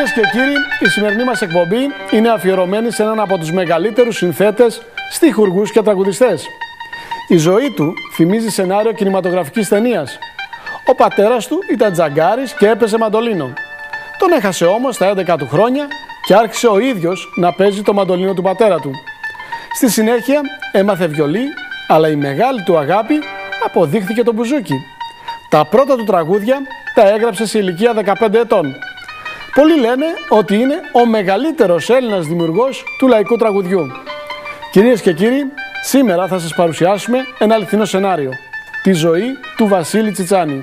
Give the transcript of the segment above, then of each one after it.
Κυρίες και κύριοι, η σημερινή μας εκπομπή είναι αφιερωμένη σε έναν από τους μεγαλύτερους συνθέτες, στιχουργούς και τραγουδιστές. Η ζωή του θυμίζει σενάριο κινηματογραφικής ταινίας. Ο πατέρας του ήταν τζαγκάρης και έπαιζε μαντολίνο. Τον έχασε όμως στα 11 του χρόνια και άρχισε ο ίδιος να παίζει το μαντολίνο του πατέρα του. Στη συνέχεια έμαθε βιολί, αλλά η μεγάλη του αγάπη αποδείχθηκε το μπουζούκι. Τα πρώτα του τραγούδια τα έγραψε σε ηλικία 15 ετών. Πολλοί λένε ότι είναι ο μεγαλύτερος Έλληνας δημιουργός του λαϊκού τραγουδιού. Κυρίες και κύριοι, σήμερα θα σας παρουσιάσουμε ένα αληθινό σενάριο. Τη ζωή του Βασίλη Τσιτσάνη.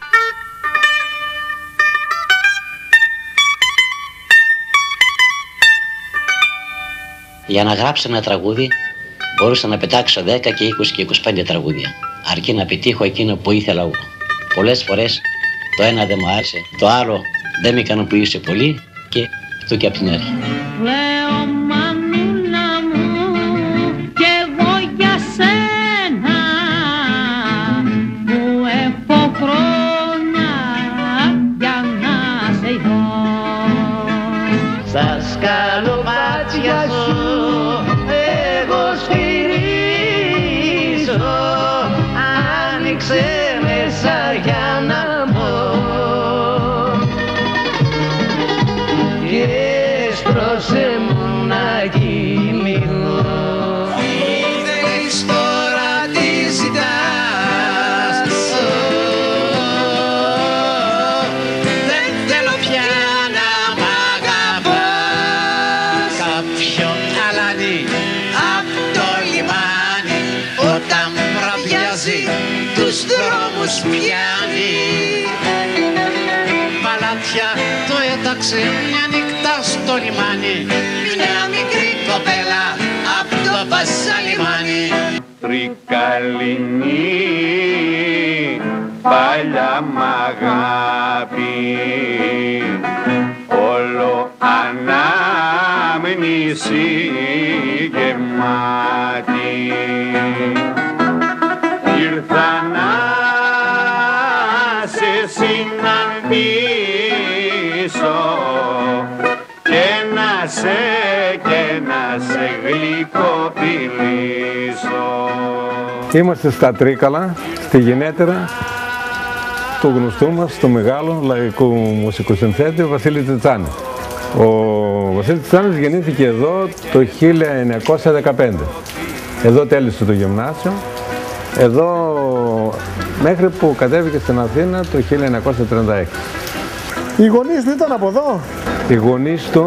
Για να γράψω ένα τραγούδι μπορούσα να πετάξω 10 και 20 και 25 τραγούδια, αρκεί να πετύχω εκείνο που ήθελα εγώ. Πολλές φορές το ένα δεν μου άρεσε, το άλλο δεν με ικανοποιούσε πολύ και αυτό και από την αρχή. Λέω μανούλα μου κι εγώ για σένα που έχω χρόνια για να σε δω. Στα σκαλοπάτια σου εγώ σφυρίζω, άνοιξε μέσα για να μπω και στρώσε μου να κοιμηθώ. Μη θέλεις τώρα τι ζητάς, δεν θέλω πια να μ' αγαπάς. Κάποιον αλάνι απ' το λιμάνι όταν βραδιάζει τους δρόμους πιάνει. Παλάτια το έταξε μια νύχτα στο λιμάνι μια μικρή κοπέλα απ' το Βασαλιμάνι. Τρικαλινή παλιά μ' αγάπη, όλο ανάμνηση γεμάτη. Ήρθα να σε συναντήσω και να σε γλυκοπηλήσω. Είμαστε στα Τρίκαλα, στη γενέτερα του γνωστού μας, του μεγάλου λαϊκού μουσικοσυνθέτη Βασίλη Τσιτσάνη. Ο Βασίλης Τσιτσάνης γεννήθηκε εδώ το 1915. Εδώ τέλειωσε το γυμνάσιο. Εδώ μέχρι που κατέβηκε στην Αθήνα το 1936. Οι γονείς του ήταν από εδώ. Οι γονείς του,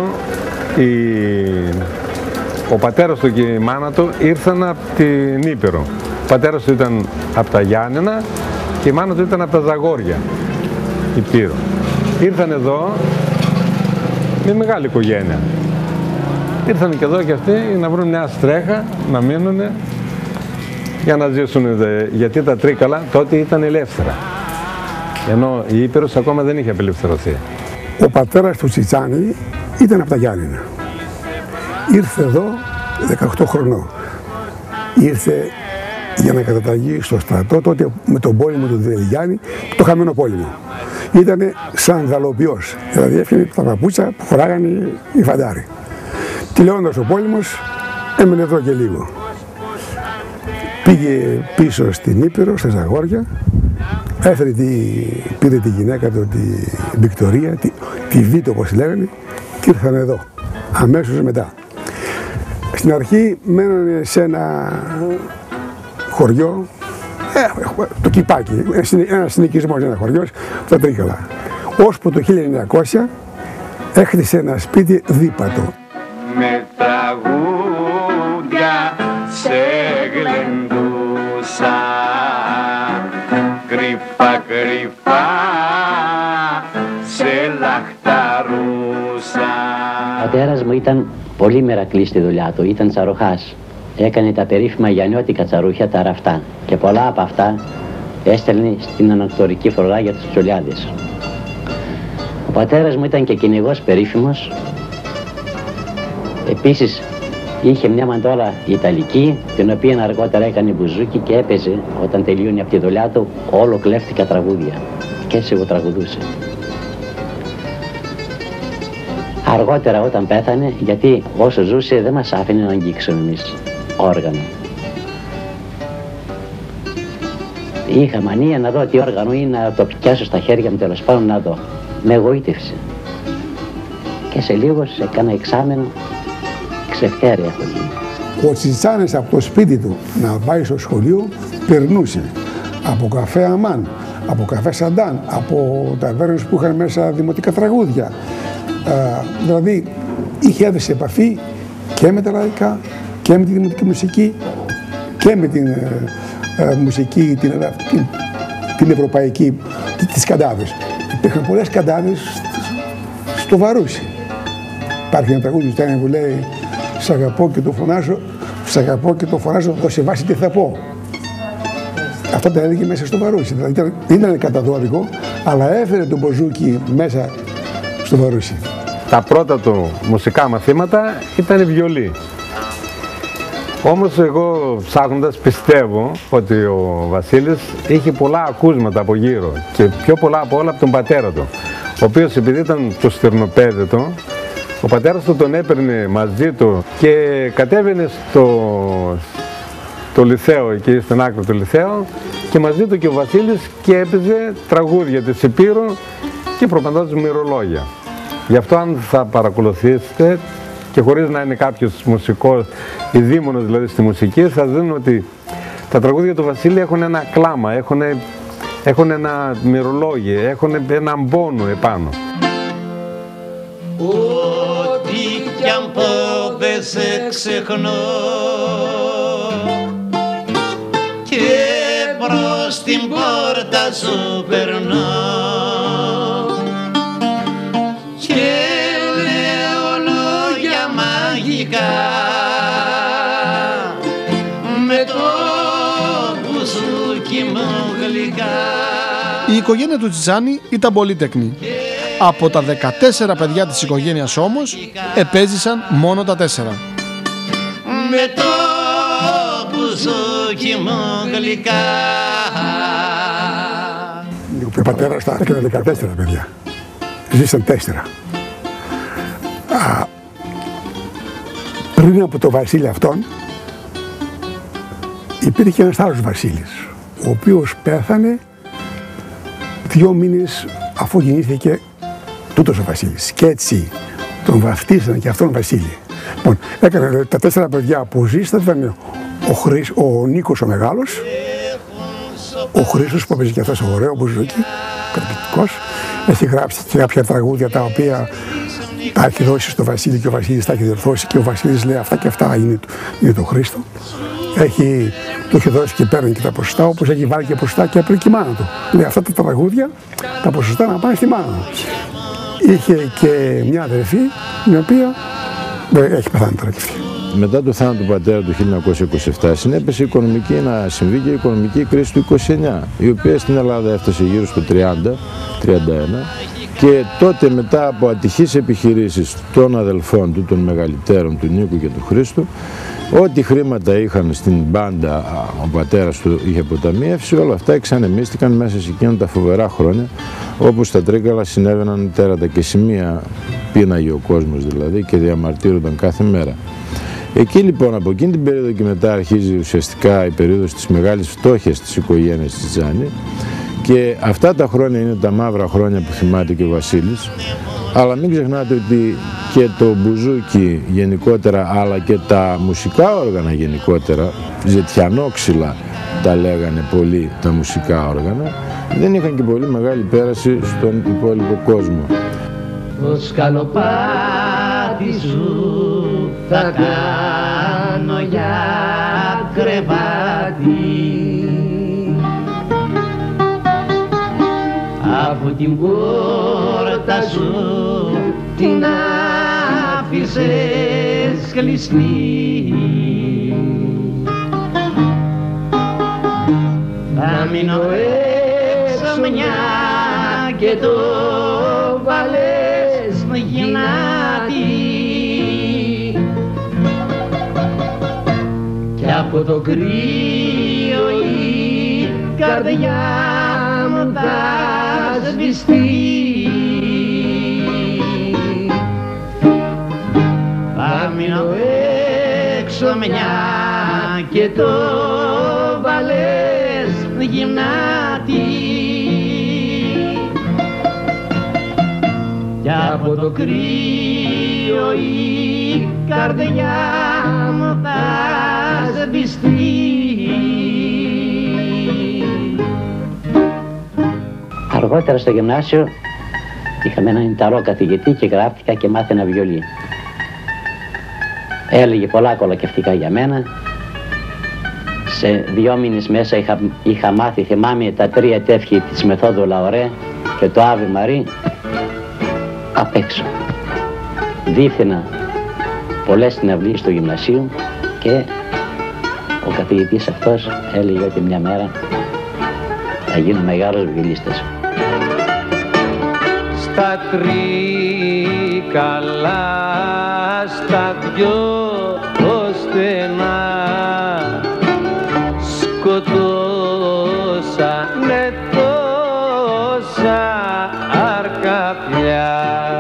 ο πατέρας του και η μάνα του ήρθαν από την Ήπειρο. Ο πατέρας του ήταν από τα Γιάννενα και η μάνα του ήταν από τα Ζαγόρια, Υπήρο. Ήρθαν εδώ με μεγάλη οικογένεια. Ήρθαν και εδώ και αυτοί να βρουν μια στρέχα, να μείνουν για να ζήσουν, γιατί τα Τρίκαλα τότε ήταν ελεύθερα. Ενώ η Ήπειρος ακόμα δεν είχε απελευθερωθεί. Ο πατέρας του Τσιτσάνη ήταν από τα Γιάννενα. Ήρθε εδώ 18 χρονών. Ήρθε για να καταταγεί στο στρατό τότε με τον πόλεμο του Δελιγιάννη, το χαμένο πόλεμο. Ήτανε σαν δαλοποιός, δηλαδή έφυγε τα παπούτσα που φοράγανε οι φαντάροι. Τελειώνοντας ο πόλεμος έμενε εδώ και λίγο. Πήγε πίσω στην Ήπειρο, στα Ζαγόρια, πήρε τη γυναίκα του, τη Βικτωρία, τη Βίτο όπως λέγανε, και ήρθαν εδώ, αμέσως μετά. Στην αρχή μένανε σε ένα χωριό, το Κυπάκι, ένα συνοικισμός, ένα χωριό, στα Τρίκαλα. Ώσπου το 1900 έχτισε ένα σπίτι δίπατο. Με τραγούδια σε γλεντούσα, κρυφά κρυφά σε λαχταρούσα. Ο πατέρας μου ήταν πολύ μερακλής στη δουλειά του, ήταν τσαροχάς. Έκανε τα περίφημα γιαννιώτικα τσαρούχια, τα ραφτά, και πολλά από αυτά έστελνε στην ανακτορική φρουρά για τους τσολιάδες. Ο πατέρας μου ήταν και κυνηγός περίφημος. Επίσης είχε μια μαντόλα ιταλική, την οποία αργότερα έκανε μπουζούκι και έπαιζε όταν τελείωνε από τη δουλειά του όλο κλέφτικα τραγούδια. Και έτσι εγώ τραγουδούσε. Αργότερα όταν πέθανε, γιατί όσο ζούσε δεν μας άφηνε να αγγίξουμε εμείς όργανο. Είχα μανία να δω τι όργανο είναι, να το πιάσω στα χέρια μου, τέλος πάντων να δω. Με εγωίτευσε. Και σε λίγο σε κάνα εξάμενο ξεφτέρια έχω γίνει. Ο Τσιτσάνης από το σπίτι του να πάει στο σχολείο περνούσε από καφέ Αμάν, από καφέ Σαντάν, από ταβέρνες που είχαν μέσα δημοτικά τραγούδια. Δηλαδή είχε έδεσει επαφή και με τα λαϊκά και με τη δημοτική μουσική και με την μουσική την ευρωπαϊκή, τις καντάδες. Υπήρχαν πολλές καντάδες στο Βαρούσι. Υπάρχει ένα τραγούδι του Στάνη που λέει «Σ' αγαπώ και το φωνάζω, σ' αγαπώ και το φωνάζω, δώσε βάση τι θα πω». Αυτό τα έλεγε μέσα στο Βαρούσι. Δηλαδή δεν ήταν καταδόρικο, αλλά έφερε τον Μποζούκι μέσα στο Βαρούσι. Τα πρώτα του μουσικά μαθήματα ήταν η βιολί. Όμως εγώ ψάχνοντας πιστεύω ότι ο Βασίλης είχε πολλά ακούσματα από γύρω και πιο πολλά από όλα από τον πατέρα του, ο οποίος επειδή ήταν το στερνοπαίδευτο, ο πατέρας του τον έπαιρνε μαζί του και κατέβαινε στο Λυθέο, εκεί στην άκρη του Λυθέου, και μαζί του και ο Βασίλης και έπαιζε τραγούδια της Υπήρου και προπαντός μυρολόγια. Γι' αυτό αν θα παρακολουθήσετε και χωρίς να είναι κάποιος μουσικός, ειδήμονος δηλαδή στη μουσική, θα δουν ότι τα τραγούδια του Βασίλη έχουν ένα κλάμα, έχουν ένα μυρολόγιο, έχουν έναν πόνο επάνω. Ό,τι κι αν πω δεν σε ξεχνώ και προς την πόρτα σου περνώ και λέω λόγια μαγικά με το μπουζούκι μου γλυκά. Η οικογένεια του Τσιτσάνη ήταν πολύτεκνη. Από τα 14 παιδιά της οικογένειας όμως, επέζησαν μόνο τα 4. Με το μπουζούκι μου γλυκά. Ο πατέρας τα έκανε 14 παιδιά. Ζήσαν 4. Πριν από το Βασίλη αυτόν, υπήρχε ένας άλλος Βασίλης, ο οποίος πέθανε 2 μήνες αφού γεννήθηκε τούτος ο Βασίλης. Και έτσι τον βαφτίσανε και αυτόν Βασίλη. Λοιπόν, έκανε τα 4 παιδιά που ζήσαν, ήταν ο Νίκος ο Μεγάλος, ο Χρήστος που έπαιζε και αυτός ωραίο μπουζούκι, καταπληκτικός. Έχει γράψει και κάποια τραγούδια τα οποία τα έχει δώσει στο Βασίλη και ο Βασίλης τα έχει διορθώσει και ο Βασίλης λέει αυτά και αυτά είναι το Χρήστο. Το έχει δώσει και παίρνει και τα ποσοστά, όπως έχει βάλει και ποσοστά και από η μάνα του. Λέει αυτά τα τραγούδια, τα ποσοστά να πάνε στη μάνα του. Είχε και μια αδερφή, η οποία έχει πεθάνει τώρα και αυτή. Μετά το θάνατο του πατέρα του 1927 συνέπεσε να συμβεί και η οικονομική κρίση του 29, η οποία στην Ελλάδα έφτασε γύρω στο 30-31 και τότε μετά από ατυχείς επιχειρήσεις των αδελφών του, των μεγαλύτερων, του Νίκου και του Χρήστου, ό,τι χρήματα είχαν στην μπάντα ο πατέρας του είχε αποταμιεύσει, όλα αυτά εξανεμίστηκαν μέσα σε εκείνα τα φοβερά χρόνια, όπου στα Τρίκαλα συνέβαιναν τέρατα και σημεία, πίναγε ο κόσμος δηλαδή και διαμαρτύρονταν κάθε μέρα. Εκεί λοιπόν από εκείνη την περίοδο και μετά αρχίζει ουσιαστικά η περίοδος της μεγάλης φτώχειας της οικογένειας Τσιτσάνη και αυτά τα χρόνια είναι τα μαύρα χρόνια που θυμάται και ο Βασίλης, αλλά μην ξεχνάτε ότι και το μπουζούκι γενικότερα αλλά και τα μουσικά όργανα γενικότερα, ζετιανόξυλα τα λέγανε πολύ τα μουσικά όργανα, δεν είχαν και πολύ μεγάλη πέραση στον υπόλοιπο κόσμο. Το σκαλοπάτι σου θα κάνω για κρεβάτι, από την πόρτα σου την άφησες κλειστή. Θα μείνω έξω μια και το βάλες γυνάτι κι από το κρύο η καρδιά μου θα σβηστεί. μείνω έξω μια και το βάλες γυμνάτι κι από το κρύο η καρδιά μου θα σβηστεί. Αργότερα στο γυμνάσιο είχαμε έναν Ιταλό καθηγητή και γράφτηκα και μάθαινα βιολί. Έλεγε πολλά κολακευτικά για μένα. Σε 2 μήνες μέσα είχα μάθει, θυμάμαι, τα 3 τεύχη της μεθόδου Λαωρέ και το Άβη Μαρί απ' έξω. Δίθυνα πολλές συναυλίες στο γυμνασίου και ο καθηγητής αυτός έλεγε ότι μια μέρα θα γίνω μεγάλος βιολίστας. Στα τρίκαλα, στα δυο στενά σκοτώσανε τόσα αρκαπιά.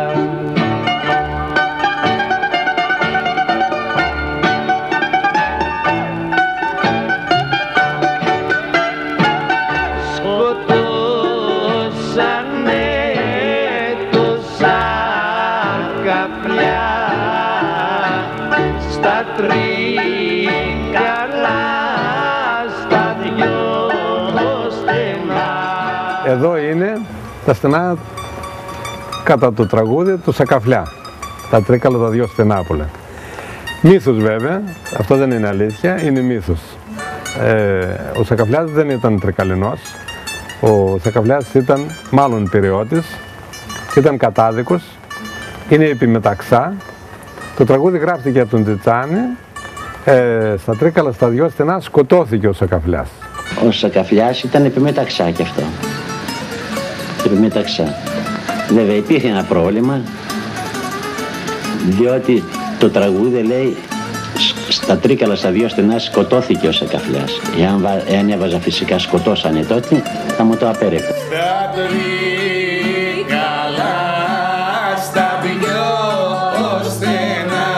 Εδώ είναι τα στενά κατά το τραγούδι του Σακαφλιά. Τα τρίκαλα, τα 2 στενά που λέμε. Μύθος βέβαια, αυτό δεν είναι αλήθεια, είναι μύθος. Ο Σακαφλιάς δεν ήταν τρικαλινός. Ο Σακαφλιάς ήταν μάλλον πυραιώτης, ήταν κατάδικος, είναι επιμεταξά. Το τραγούδι γράφτηκε από τον Τσιτσάνη. Στα τρίκαλα, στα 2 στενά σκοτώθηκε ο Σακαφλιάς. Ο Σακαφλιάς ήταν επιμεταξά κι αυτό. Επιμεταξά. Βέβαια υπήρχε ένα πρόβλημα, διότι το τραγούδι λέει στα τρίκαλα, στα 2 στενά σκοτώθηκε ο Σακαφλιάς. Εάν έβαζα φυσικά σκοτώσανε τότε, θα μου το απέρευε. Στα τρίκαλα, στα 2 στενά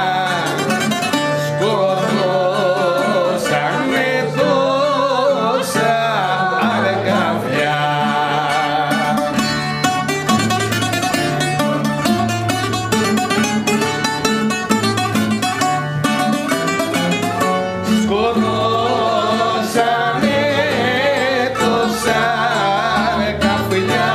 σκοτώσανε τόσα αρκαπιά. Σκοτώσανε τόσα αρκαπιά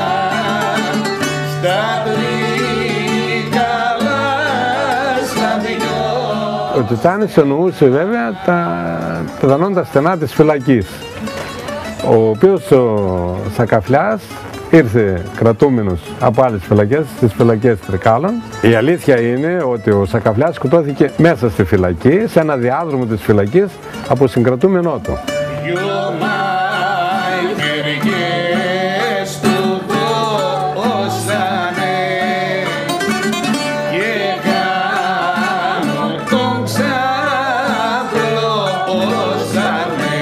στα τρίκαλα, στα 2. Ο Τσιτσάνης εννοούσε βέβαια πιθανόν τα στενά της φυλακής, ο οποίος ο Σακαφλιάς ήρθε κρατούμενος από άλλες φυλακές, στις φυλακές Τρικάλων. Η αλήθεια είναι ότι ο Σακαφλιάς σκοτώθηκε μέσα στη φυλακή, σε ένα διάδρομο της φυλακής, από συγκρατούμενό του. Δυο μαχαιριές του δώσανε και κάνω τον ξαπλώσανε.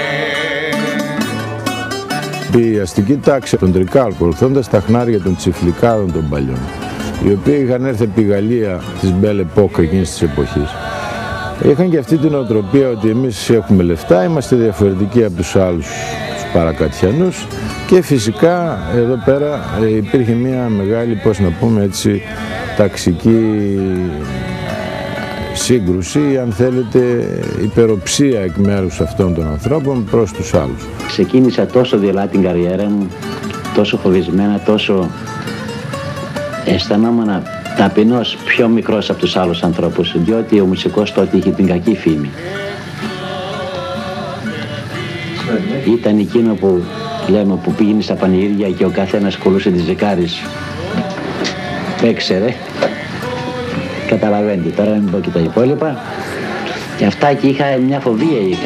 Η αστική τάξη των Τρικάλων, ακολουθώντας τα χνάρια των τσιφλικάδων των παλιών, οι οποίοι είχαν έρθει από τη Γαλλία της Belle Époque εκείνης της εποχής, είχαν και αυτή την οτροπία ότι εμείς έχουμε λεφτά, είμαστε διαφορετικοί από τους άλλους τους παρακατιανούς, και φυσικά εδώ πέρα υπήρχε μια μεγάλη, πώς να πούμε έτσι, ταξική σύγκρουση, αν θέλετε υπεροψία εκ μέρους αυτών των ανθρώπων προς τους άλλους. Ξεκίνησα τόσο δειλά την καριέρα μου, τόσο φοβισμένα, τόσο αισθανόμουν ταπεινός, πιο μικρός από τους άλλους ανθρώπους, διότι ο μουσικός τότε είχε την κακή φήμη. Ήταν εκείνο που λέμε, που πήγαινε στα πανηγύρια και ο καθένας κολούσε τις ζεκάρες. Παίξε ρε. Καταλαβαίνετε, τώρα μην πω και τα υπόλοιπα. Και αυτά, και είχα μια φοβία είχα.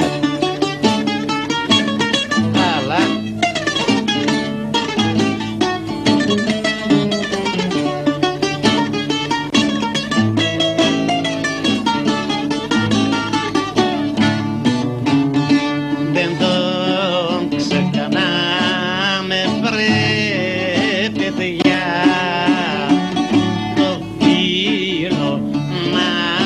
Το φίλο να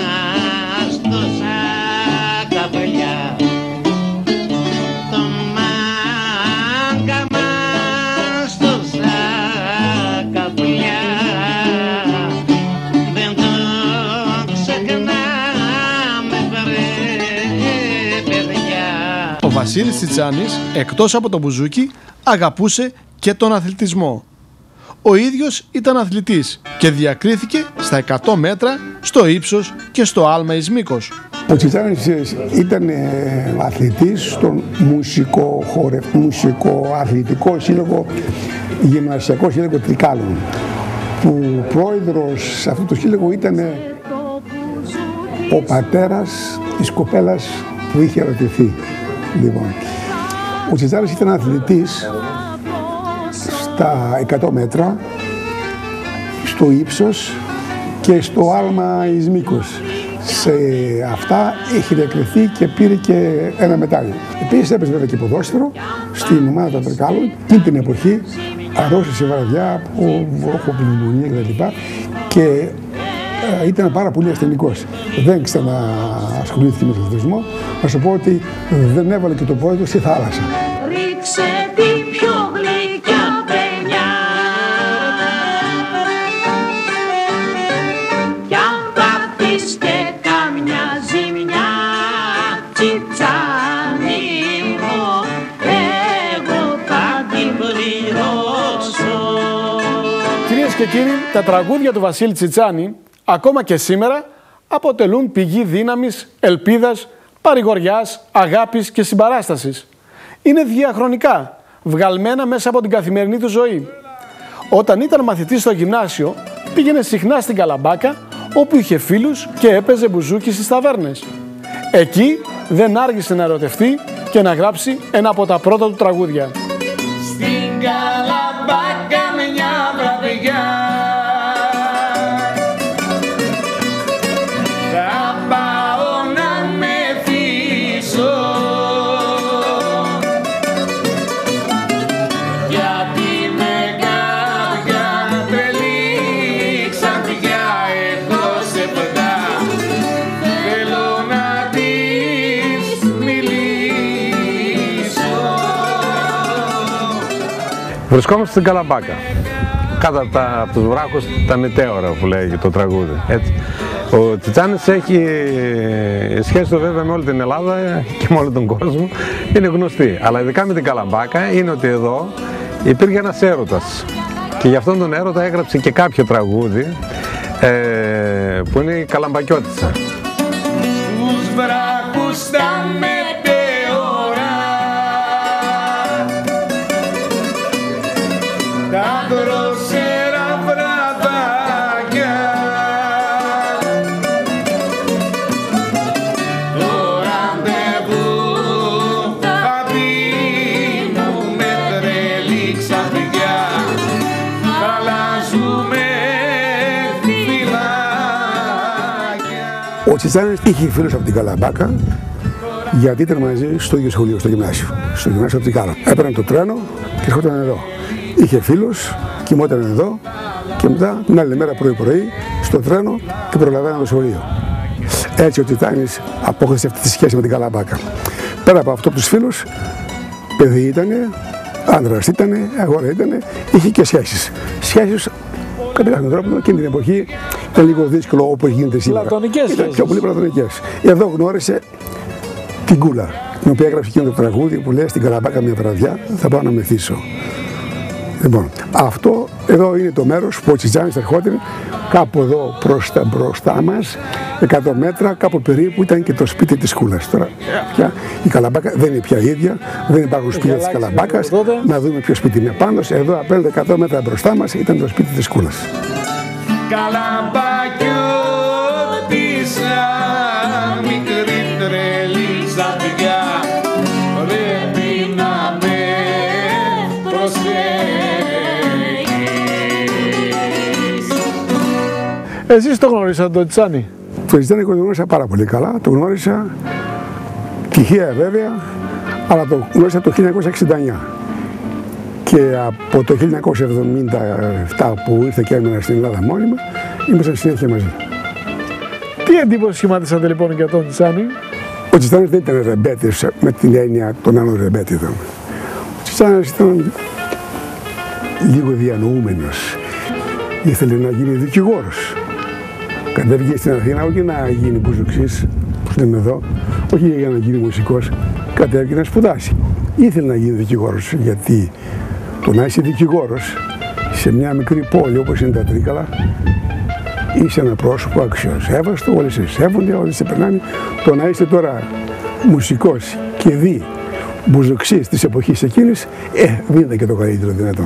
Βασίλης Τσιτσάνης, εκτός από τον μπουζούκι, αγαπούσε και τον αθλητισμό. Ο ίδιος ήταν αθλητής και διακρίθηκε στα 100 μέτρα, στο ύψος και στο άλμα εις μήκος. Ο Τσιτσάνης ήταν αθλητής στον μουσικοαθλητικό σύλλογο, γυμνασιακό σύλλογο Τρικάλων, που πρόεδρος σε αυτό το σύλλογο ήταν ο πατέρας της κοπέλας που είχε ερωτηθεί. Λοιπόν, ο Τσιτσάνης ήταν αθλητής στα 100 μέτρα, στο ύψος και στο άλμα εις μήκος. Σε αυτά έχει διακριθεί και πήρε και ένα μετάλλιο. Επίσης έπαιζε βέβαια και ποδόσφαιρο στην ομάδα των Τρικάλων. Εκείνη την εποχή αρρώστησε βαραδιά από βροχοπνευμονία κτλ. Και ήταν πάρα πολύ ασθενικός. Δεν ξανασχολήθηκε με τον αθλητισμό. Να σου πω ότι δεν έβαλε και το πόδι του στη θάλασσα. Ρίξε την πιο γλυκιά παινιά κι αν πάθεις και καμιά ζημιά, Τσιτσάνι μου, εγώ θα την πληρώσω. Κυρίες και κύριοι, τα τραγούδια του Βασίλη Τσιτσάνη ακόμα και σήμερα αποτελούν πηγή δύναμης, ελπίδας, παρηγοριάς, αγάπης και συμπαράστασης. Είναι διαχρονικά, βγαλμένα μέσα από την καθημερινή του ζωή. Όταν ήταν μαθητής στο γυμνάσιο, πήγαινε συχνά στην Καλαμπάκα, όπου είχε φίλους και έπαιζε μπουζούκι στις ταβέρνες. Εκεί δεν άργησε να ερωτευτεί και να γράψει ένα από τα πρώτα του τραγούδια. Στην Καλαμπάκα μια βραδιά θα πάω να μεθύσω, γιατί με κάποια τρελή ξαφνιά έχω σε πετά, θέλω να της μιλήσω. Βρισκόμαστε στην Καλαμπάκα, κάτω από τους βράχους τα μετέωρα που λέγει το τραγούδι. Έτσι. Ο Τσιτσάνης έχει σχέση του βέβαια με όλη την Ελλάδα και με όλο τον κόσμο, είναι γνωστή. Αλλά ειδικά με την Καλαμπάκα είναι ότι εδώ υπήρχε ένας έρωτας και γι' αυτόν τον έρωτα έγραψε και κάποιο τραγούδι που είναι η Καλαμπακιώτισσα. Στους βράχους τα μετέωρα τα δροσερά βραδάκια, το ραντεβού θα δίνουμε τρελή ξαφνιά, θα αλλάζουμε φυλάκια. Ο Τσιτσάνης είχε φίλους από την Καλαμπάκα, γιατί ήταν μαζί στο ίδιο σχολείο, στο γυμνάσιο. Στο γυμνάσιο από την Κάλα. Έπαιρνε το τρένο και ερχόταν εδώ. Είχε φίλους, κοιμόταν εδώ και μετά την άλλη μέρα πρωί-πρωί στο τρένο και προλαβαίναν το σχολείο. Έτσι ο Τσιτσάνης απόκτησε αυτή τη σχέση με την Καλαμπάκα. Πέρα από αυτό, από τους φίλους, παιδί ήτανε, άντρας ήτανε, αγόρα ήτανε, είχε και σχέσεις. Σχέσεις κατά κάποιον τρόπο εκείνη την εποχή ήταν λίγο δύσκολο όπως γίνεται σήμερα. Πλατωνικές Ήταν σχέσεις. πιο πολύ πλατωνικές. Εδώ γνώρισε την Κούλα, την οποία έγραψε εκείνο το τραγούδι που λέει στην Καλαμπάκα μια βραδιά θα πάω να μεθύσω. Λοιπόν, αυτό εδώ είναι το μέρος που ο Τσιτσάνης ερχόταν κάπου εδώ μπροστά μας, 100 μέτρα, κάπου περίπου ήταν και το σπίτι της Κούλας. Τώρα πια η Καλαμπάκα δεν είναι πια ίδια, δεν υπάρχουν σπίτια της Καλαμπάκας. Να δούμε ποιο σπίτι είναι πάνω. Εδώ απέναντι 100 μέτρα μπροστά μας ήταν το σπίτι της Κούλας. Καλαμπακιώτισσα, μικρή τρελή ξαφνιά, πρέπει να με προσέχεις. Εσείς το γνωρίσατε τον Τσιτσάνη? Το Τσιτσάνη το γνώρισα πάρα πολύ καλά. Το γνώρισα τυχαία βέβαια, αλλά το γνώρισα το 1969. Και από το 1977 που ήρθε και έμενα στην Ελλάδα μόνιμα, ήμασταν συνέχεια μαζί. Τι εντύπωση σχηματίσατε λοιπόν για τον Τσιτσάνη? Ο Τσιτσάνης δεν ήταν ρεμπέτης με την έννοια των άλλων ρεμπέτητων. Ο Τσιτσάνης ήταν λίγο διανοούμενος. Ήθελε να γίνει δικηγόρος. Κατέβηκε στην Αθήνα όχι να γίνει μπουζουξής, όπως λέμε εδώ, όχι για να γίνει μουσικός, κατέβηκε να σπουδάσει. Ήθελε να γίνει δικηγόρος, γιατί το να είσαι δικηγόρος σε μια μικρή πόλη όπως είναι τα Τρίκαλα, είσαι ένα πρόσωπο αξιοσέβαστο, όλοι σε σέβονται, όλοι σε περνάνε. Το να είσαι τώρα μουσικός και δει μπουζοξής της εποχής εκείνης, δεν είναι και το καλύτερο δυνατόν.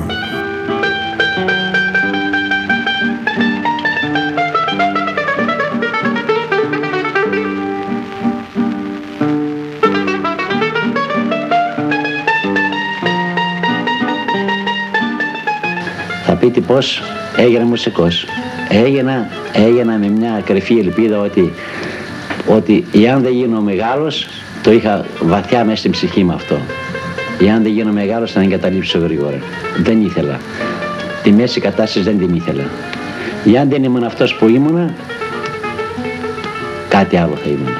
Θα πείτε πώς έγινα μουσικός. Έγινα με μια κρυφή ελπίδα ότι εάν δεν γίνω μεγάλος, το είχα βαθιά μέσα στην ψυχή μου αυτό. Εάν δεν γίνω μεγάλος θα εγκαταλείψω γρήγορα. Δεν ήθελα. Τη μέση κατάσταση δεν την ήθελα. Εάν δεν ήμουν αυτός που ήμουνα, κάτι άλλο θα ήμουν.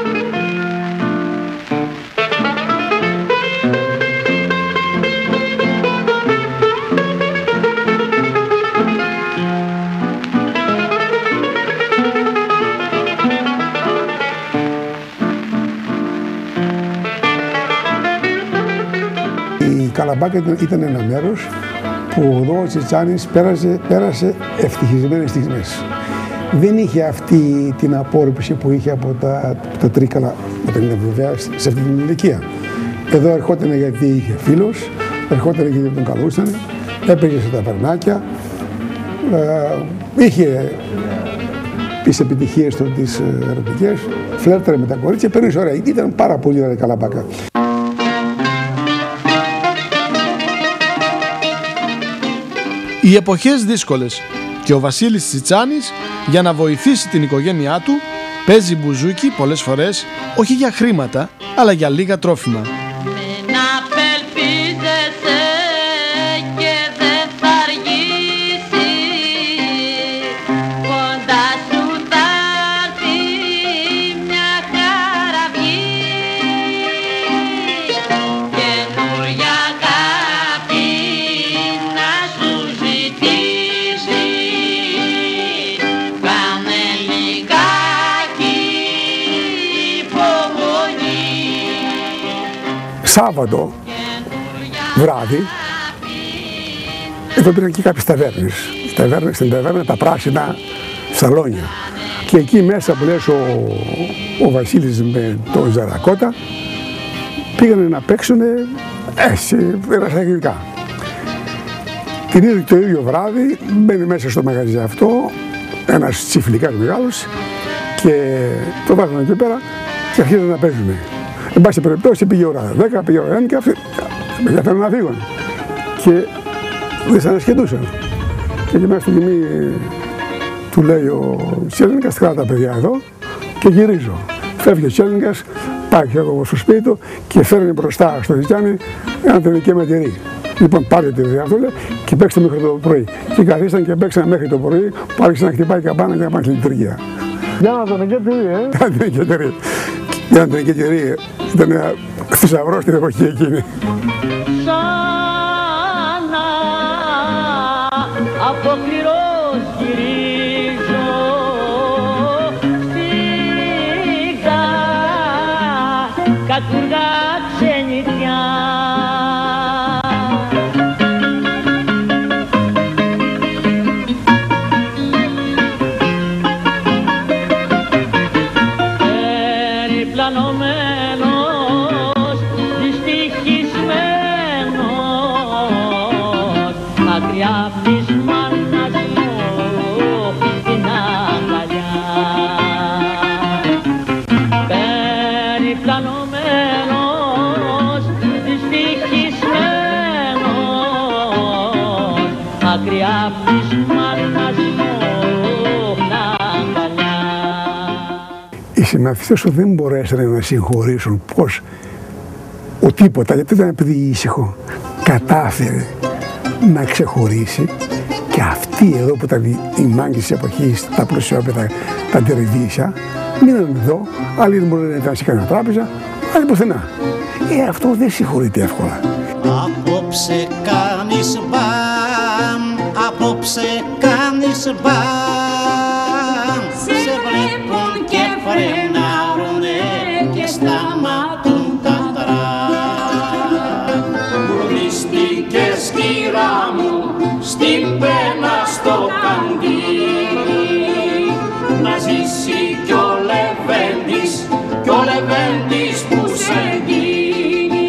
Η Καλαμπάκα ήταν ένα μέρος που ο Δώος Τσιτσάνης πέρασε ευτυχισμένες στιγμές. Δεν είχε αυτή την απόρριψη που είχε από τα Τρίκαλα όταν ήταν βέβαια σε αυτή την ηλικία. Εδώ ερχόταν γιατί είχε φίλους, ερχόταν γιατί τον καλούσαν, έπαιζε σε ταβερνάκια, είχε τις επιτυχίες του τις ερωτικές, φλέρταρε με τα κορίτσια, περίπου ωραία. Ήταν πάρα πολύ ωραία η Καλαμπάκα. Οι εποχές δύσκολες και ο Βασίλης Τσιτσάνης για να βοηθήσει την οικογένειά του παίζει μπουζούκι πολλές φορές όχι για χρήματα αλλά για λίγα τρόφιμα. Μην απελπίζεσαι και δεν θα αργήσει, κοντά σου θα έρθει μια χαραυγή, καινούρια αγάπη να σου ζητήσει, κάνε λιγάκι υπομονή. Σάββατο βράδυ, εδώ πήραν και κάποιες ταβέρνες, στην ταβέρνα τα πράσινα σαλόνια. Και εκεί μέσα που λες ο Βασίλης με τον Ζαρακώτα πήγανε να παίξουν ρασαγικά. Το ίδιο βράδυ μπαίνει μέσα στο μαγαζί αυτό ένας τσιφλικάς μεγάλος και το βάζουν εκεί πέρα και αρχίζουν να παίζουν. Εν πάση περιπτώσει πήγε ώρα 10, πήγε ώρα 1 και αυτοί θέλουν να φύγουν και δεν σε ανασχετούσαν. Και μια στιγμή του λέει ο Τσέλνικας, κράτα τα παιδιά εδώ και γυρίζω. Φεύγει ο Τσέλνικας, πάει στο σπίτι του και φέρνει μπροστά στο Τσιτσάνι ένα τενεκέ με τυρί. Λοιπόν, πάρε τη τυρί αυτό και παίξτε μέχρι το πρωί. Και καθίσταν και παίξαν μέχρι το πρωί, που άρχισε να χτυπάει η καμπάνα και να πάει στη λειτουργία. Για να τον εγκαιτηρεί, Για να τον εγκαιτηρεί, ήταν ένα θησαυρό στην εποχή εκείνη. Σαν να αποχειρός γυρίζω σφίγγα κακούργα ξενιτιά. Περιπλανωμένος, δυστυχισμένος, μακριά απ' της μάνας μου την αγκαλιά. Περιπλανωμένος, δυστυχισμένος, μακριά απ' της μάνας μου την αγκαλιά. Οι συμμαθητές σου δεν μπορέσανε να συγχωρήσουν πως ο τίποτα, γιατί ήταν παιδί ήσυχο, κατάφερε να ξεχωρίσει και αυτοί εδώ που ήταν οι μάγκες της εποχής, τα πλουσιόπεδα, τα τερεβίσια, μείναν εδώ, άλλοι δεν μπορούν να ήταν σε κανένα τράπεζα, άλλοι πουθενά. Αυτό δεν συγχωρείται εύκολα. Απόψε κάνεις μπαμ, απόψε κάνεις μπαμ, σε βλέπουν και φρενάρουνε Αργύρι να ζήσει κι ο Λεβέντης που σε γίνει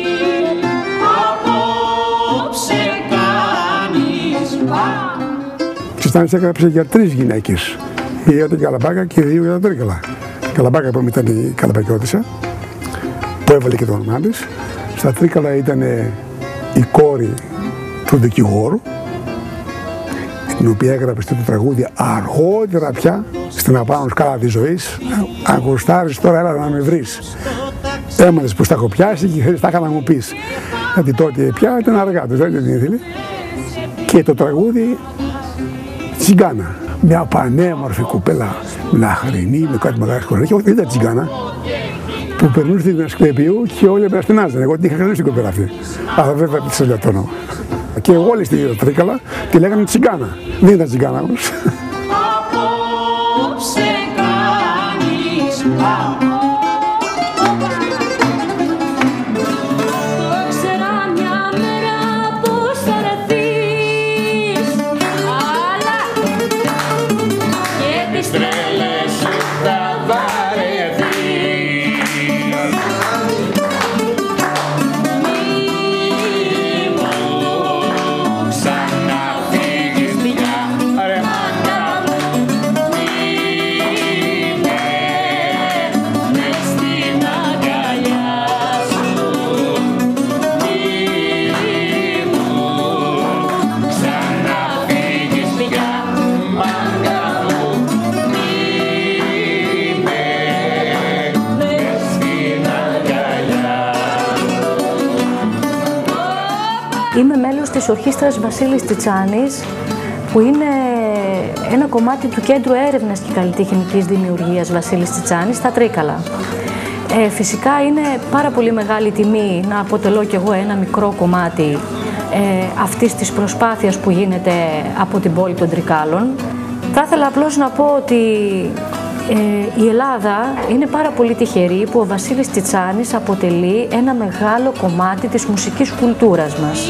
απόψε κάνεις πα. Τσιτάνης έγραψε για 3 γυναίκες. Μία για την Καλαμπάκα και 2 για τον Τρίκαλα. Η Καλαμπάκα που ήταν η Καλαμπακιώτισσα, που έβαλε και το όνομά της. Στα Τρίκαλα ήταν η κόρη του δικηγόρου, την οποία έγραψε το τραγούδι αργότερα πια στην απάνω σκάλα της ζωής. Αν γουστάρεις τώρα έλα να με βρεις. Έμαθες που στα έχω πιάσει και θέλεις τα να μου πεις. Γιατί τότε πια ήταν αργά τους, δεν ήθελε. Και το τραγούδι Τσιγκάνα. Μια πανέμορφη κουπέλα, λαχρινή, με κάτι μεγάλη χωρία. Και όχι, δεν ήταν τσιγκάνα. Που περνούσε την Ασκλεπιού και όλοι επεραστινάζαν. Εγώ την είχα γνωρίσει την κοπέλα αυτή. Αλλά βέβαια τη έλεγα το όνομα. Και εγώ όλη στη Τρίκαλα τη λέγανε τσιγκάνα. Δεν ήταν τσιγκάνα όμως. Απόψε κάνεις πα. Είμαι μέλος της Ορχήστρας Βασίλης Τσιτσάνης, που είναι ένα κομμάτι του Κέντρου Έρευνας και Καλλιτεχνικής Δημιουργίας Βασίλης Τσιτσάνης στα Τρίκαλα. Φυσικά είναι πάρα πολύ μεγάλη τιμή να αποτελώ κι εγώ ένα μικρό κομμάτι αυτής της προσπάθειας που γίνεται από την πόλη των Τρικάλων. Θα ήθελα απλώς να πω ότι η Ελλάδα είναι πάρα πολύ τυχερή που ο Βασίλης Τσιτσάνης αποτελεί ένα μεγάλο κομμάτι της μουσικής κουλτούρας μας.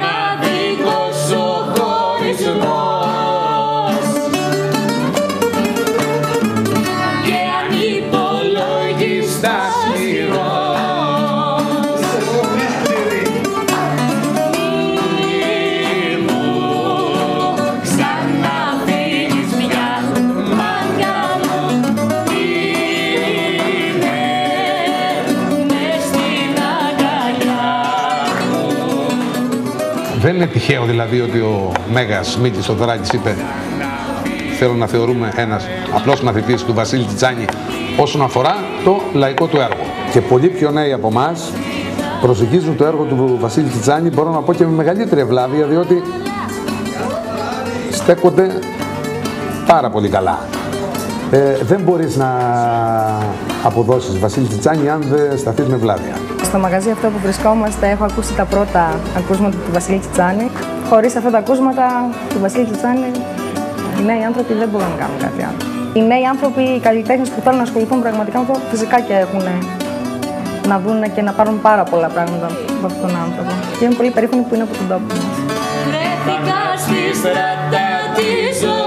Δεν είναι τυχαίο δηλαδή ότι ο Μέγας Μήτης ο Δράκης είπε θέλω να θεωρούμε ένας απλός μαθητής του Βασίλη Τσιτσάνη όσον αφορά το λαϊκό του έργο. Και πολλοί πιο νέοι από εμάς προσεγγίζουν το έργο του Βασίλη Τσιτσάνη, μπορώ να πω και με μεγαλύτερη ευλάβεια, διότι στέκονται πάρα πολύ καλά. Δεν μπορείς να αποδώσεις Βασίλη Τσιτσάνη αν δεν σταθείς με ευλάβεια. Στο μαγαζί αυτό που βρισκόμαστε έχω ακούσει τα πρώτα ακούσματα του Βασίλη Τσιτσάνη. Χωρίς αυτά τα ακούσματα του Βασίλη Τσιτσάνη, οι νέοι άνθρωποι δεν μπορούν να κάνουν κάτι άλλο. Οι νέοι άνθρωποι, οι καλλιτέχνες που θέλουν να ασχοληθούν πραγματικά με αυτό, φυσικά και έχουν να δουν και να πάρουν πάρα πολλά πράγματα από αυτόν τον άνθρωπο. Και είμαι πολύ περήφανη που είναι από τον τόπο μας. Βρέθηκα στη στράτα της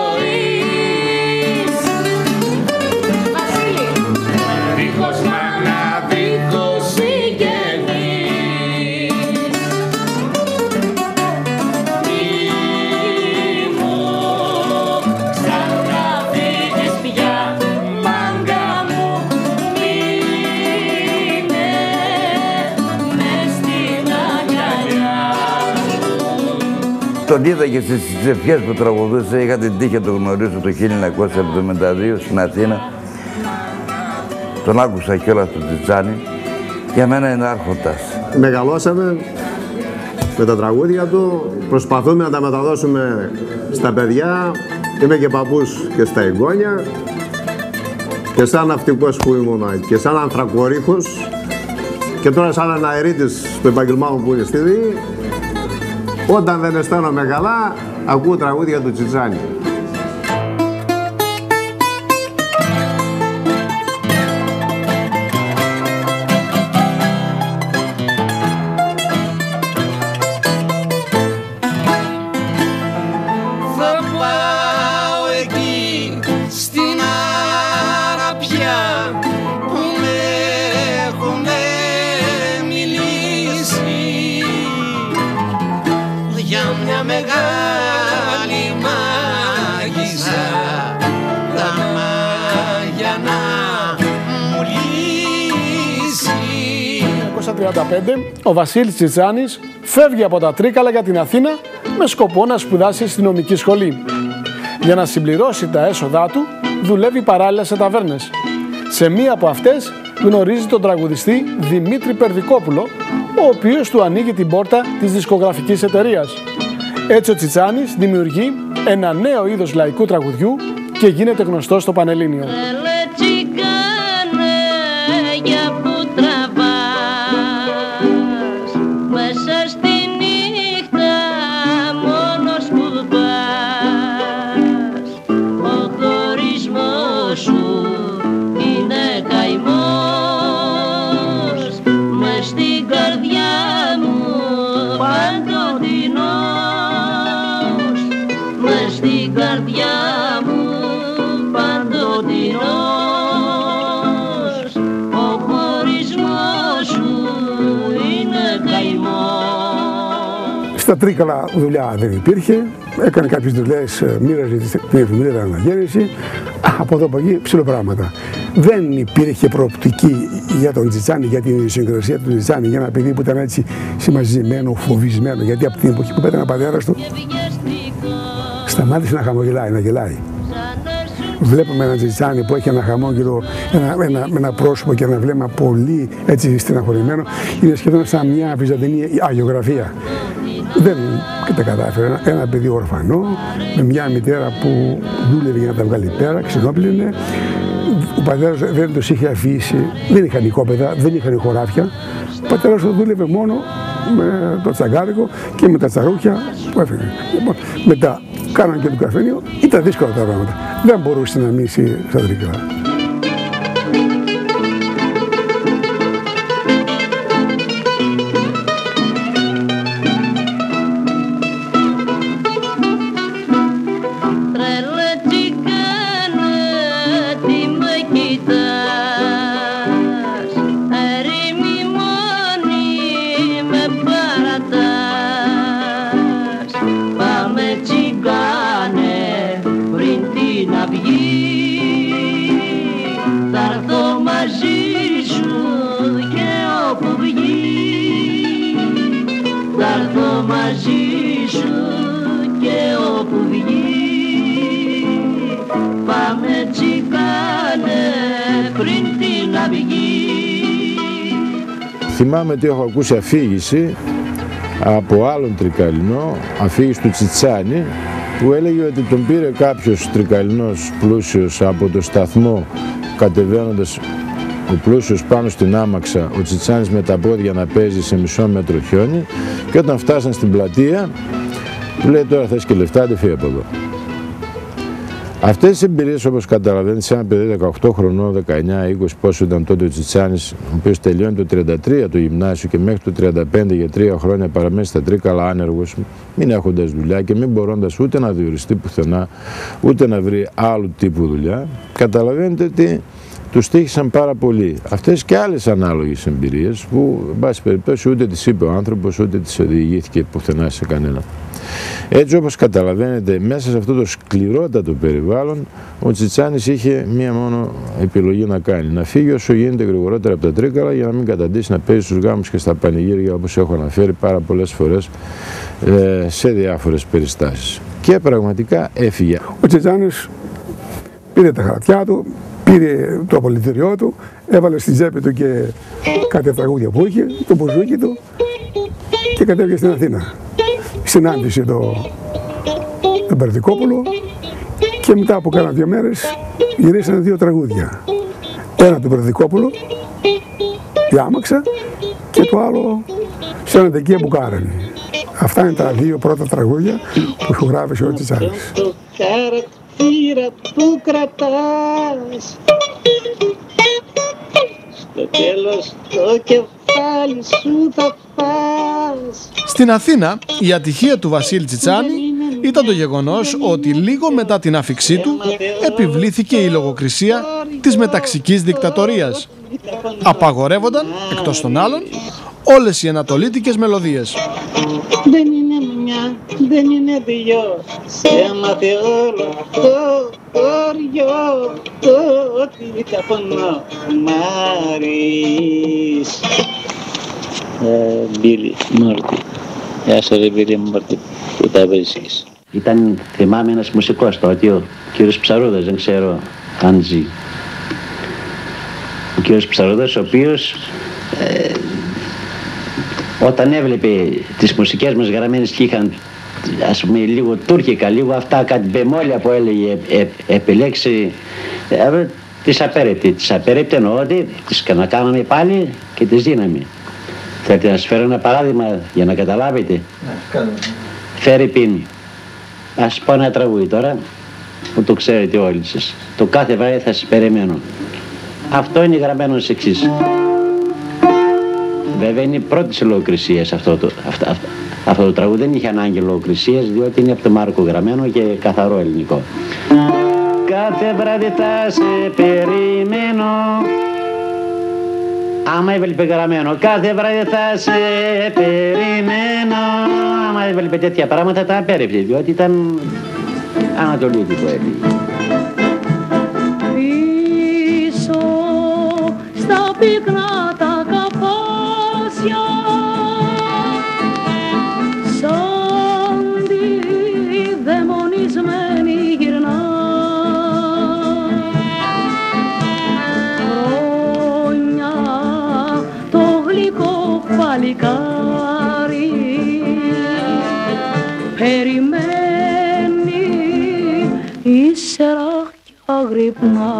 ζωής. Βασίλη! Δίχως μάνα, δίχως συγγενείς. Μη μου ξαναφύγεις πια, μάγκα μου. Μείνε μες στην αγκαλιά μου. Τον είδα και στις ευχές που τραγουδούσε, είχα την τύχη να το γνωρίσω το 1972 στην Αθήνα. Τον άκουσα κιόλας τον Τσιτσάνη. Για μένα είναι άρχοντας. Μεγαλώσαμε με τα τραγούδια του, προσπαθούμε να τα μεταδώσουμε στα παιδιά. Είμαι και παππούς και στα εγγόνια. Και σαν ναυτικός που ήμουν και σαν ανθρακορίχος και τώρα σαν αναερίτης στο επάγγελμά μου που είναι στη ΔΕΗ. Όταν δεν αισθάνομαι καλά, ακούω τραγούδια του Τσιτσάνη. Θα πάω μεγάλη μάγισσα τα μάγια να μου λύσει. 1935 ο Βασίλης Τσιτσάνης φεύγει από τα Τρίκαλα για την Αθήνα με σκοπό να σπουδάσει στη νομική σχολή. Για να συμπληρώσει τα έσοδά του, δουλεύει παράλληλα σε ταβέρνες. Σε μία από αυτές γνωρίζει τον τραγουδιστή Δημήτρη Περδικόπουλο, ο οποίος του ανοίγει την πόρτα της δισκογραφικής εταιρείας. Έτσι ο Τσιτσάνης δημιουργεί ένα νέο είδος λαϊκού τραγουδιού και γίνεται γνωστός στο Πανελλήνιο. Στα Τρίκαλα δουλειά δεν υπήρχε, έκανε κάποιες δουλειές, μοίραζε την εφημερίδα Αναγέννηση, από εδώ από εκεί ψιλοπράγματα. Δεν υπήρχε προοπτική για τον Τσιτσάνη, για την ιδιοσυγκρασία του Τσιτσάνη, για ένα παιδί που ήταν έτσι συμμαζεμένο, φοβισμένο, γιατί από την εποχή που πέθανε ο πατέρας του σταμάτησε να χαμογελάει, να γελάει. Βλέπουμε έναν Τσιτσάνη που έχει ένα χαμόγελο, ένα πρόσωπο και ένα βλέμμα πολύ έτσι στεναχωρημένο. Είναι σχεδόν σαν μια βυζαντινή αγιογραφία. Δεν τα κατάφερε. Ένα παιδί ορφανό, με μια μητέρα που δούλευε για να τα βγάλει πέρα, ξενόπλαινε. Ο πατέρας δεν τους είχε αφήσει, δεν είχαν οικόπεδα, δεν είχαν χωράφια. Ο πατέρας του δούλευε μόνο με το τσαγκάρικο και με τα τσαρούχια που έφυγε. Μετά κάναν και το καφενείο, ήταν δύσκολα τα πράγματα. Δεν μπορούσε να μείνει στα Τρίκαλα. Θυμάμαι ότι έχω ακούσει αφήγηση από άλλον Τρικαλινό, αφήγηση του Τσιτσάνη, που έλεγε ότι τον πήρε κάποιος Τρικαλινός πλούσιος από το σταθμό, κατεβαίνοντας ο πλούσιος πάνω στην άμαξα, ο Τσιτσάνης με τα πόδια να παίζει σε μισό μέτρο χιόνι, και όταν φτάσαν στην πλατεία του λέει: τώρα θες και λεφτά, δεν φύγει από εδώ. Αυτές τις εμπειρίες, όπως καταλαβαίνετε, σε ένα παιδί 18 χρονών, 19, 20, πόσο ήταν τότε ο Τσιτσάνης, ο οποίος τελειώνει το 33 το γυμνάσιο και μέχρι το 35 για 3 χρόνια παραμένει στα Τρίκαλα άνεργος, μην έχοντας δουλειά και μην μπορώντας ούτε να διοριστεί πουθενά, ούτε να βρει άλλου τύπου δουλειά, καταλαβαίνετε ότι τους τύχησαν πάρα πολύ αυτές και άλλες ανάλογες εμπειρίες που, εν πάση περιπτώσει, ούτε τις είπε ο άνθρωπος, ούτε τις οδηγήθηκε πουθενά σε κανένα. Έτσι, όπως καταλαβαίνετε, μέσα σε αυτό το σκληρότατο περιβάλλον, ο Τσιτσάνης είχε μία μόνο επιλογή να κάνει: να φύγει όσο γίνεται γρηγορότερα από τα Τρίκαλα για να μην καταντήσει να παίζει στους γάμους και στα πανηγύρια, όπως έχω αναφέρει πάρα πολλές φορές σε διάφορες περιστάσεις. Και πραγματικά έφυγε. Ο Τσιτσάνης πήρε τα χαρτιά του, πήρε το απολυτήριό του, έβαλε στη τσέπη του και κάτι τραγούδια που είχε, το μπουζούκι του και κατέβηκε στην Αθήνα. Συνάντησε τον Περδικόπουλο και μετά από κάνα 2 μέρες γυρίσανε 2 τραγούδια. Ένα του Περδικόπουλου, η Άμαξα, και το άλλο σε ένα τεκία που κάρανε. Αυτά είναι τα 2 πρώτα τραγούδια που ηχογράφησε ο Τσιτσάνης. Το χαρακτήρα που κρατάς, στο τέλος το κεφάλι σου θα πας. Στην Αθήνα, η ατυχία του Βασίλη Τσιτσάνη ήταν το γεγονός ότι λίγο μετά την άφιξή του επιβλήθηκε η λογοκρισία της μεταξικής δικτατορίας. Απαγορεύονταν, εκτός των άλλων, όλες οι ανατολίτικες μελωδίες. Δεν είναι μια, δεν είναι δυο, σε έμαθε όλο το χωριό, το ότι καπνό Μάρης. Μπίλι Μόρτι. Γεια σου ρε Μπίλι Μόρτι, που τα βρίσκεις. Ήταν, θυμάμαι, ένας μουσικός τότε, ο κύριος Ψαρούδας, δεν ξέρω αν ζει. Ο κύριος Ψαρούδας, ο οποίος όταν έβλεπε τις μουσικές μας γραμμένες και είχαν, ας πούμε, λίγο τουρκικά, λίγο αυτά, κάτι μπεμόλια που έλεγε επιλέξει, τις απέρριπτε. Τις απέρριπτε εννοώ ότι τις κάναμε πάλι και τις δίναμε. Θέλετε να σας φέρω ένα παράδειγμα για να καταλάβετε. Φέρει πίν. Ας πω ένα τραγούδι τώρα που το ξέρετε όλοι σας. Το κάθε βράδυ θα σας περιμένω. Αυτό είναι γραμμένο ως εξής. Βέβαια είναι η πρώτη λογοκρισία αυτό το τραγούδι. Δεν είχε ανάγκη λογοκρισίας, διότι είναι από το Μάρκο γραμμένο και καθαρό ελληνικό. Κάθε βράδυ θα σε περιμένω. Άμα έβλεπε γραμμένο, κάθε βράδυ θα σε περιμένω. Άμα έβλεπε τέτοια πράγματα τα απέρριπτε, διότι ήταν ανατολίτικο έλεγε. Πίσω στα πυκνά τα καπάσια, σαν τη δαιμονισμένη γυρνά. Χρόνια το γλυκό παλικάρι περιμένει ύσσερα κι αγρυπνά.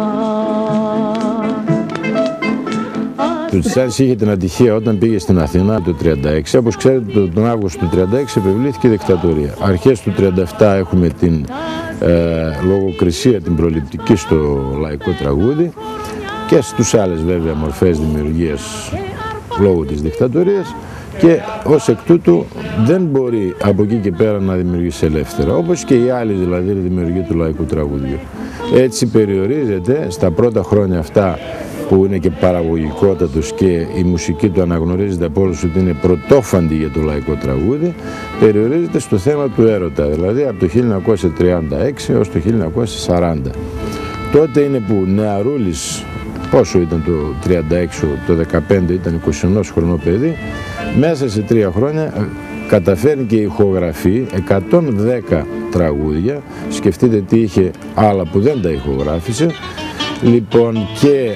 Το Τσιτσάνης είχε την ατυχία όταν πήγε στην Αθήνα το 1936. Όπως ξέρετε, τον Αύγουστο του 1936 επιβλήθηκε η δικτατορία. Αρχές του 1937 έχουμε την λογοκρισία, την προληπτική στο λαϊκό τραγούδι και στους άλλες βέβαια μορφές δημιουργίας λόγω της δικτατορίας, και ως εκ τούτου δεν μπορεί από εκεί και πέρα να δημιουργήσει ελεύθερα, όπως και οι άλλοι δηλαδή δημιουργοί του λαϊκού τραγουδιού. Έτσι περιορίζεται στα πρώτα χρόνια αυτά που είναι και παραγωγικότατος και η μουσική του αναγνωρίζεται από όλους ότι είναι πρωτόφαντη για το λαϊκό τραγούδι, περιορίζεται στο θέμα του έρωτα, δηλαδή από το 1936 έως το 1940. Τότε είναι που νεαρούλης, πόσο ήταν το 36, το 15 ήταν 21 χρονό παιδί, μέσα σε 3 χρόνια καταφέρνει και ηχογραφεί 110 τραγούδια. Σκεφτείτε τι είχε άλλα που δεν τα ηχογράφησε. Λοιπόν, και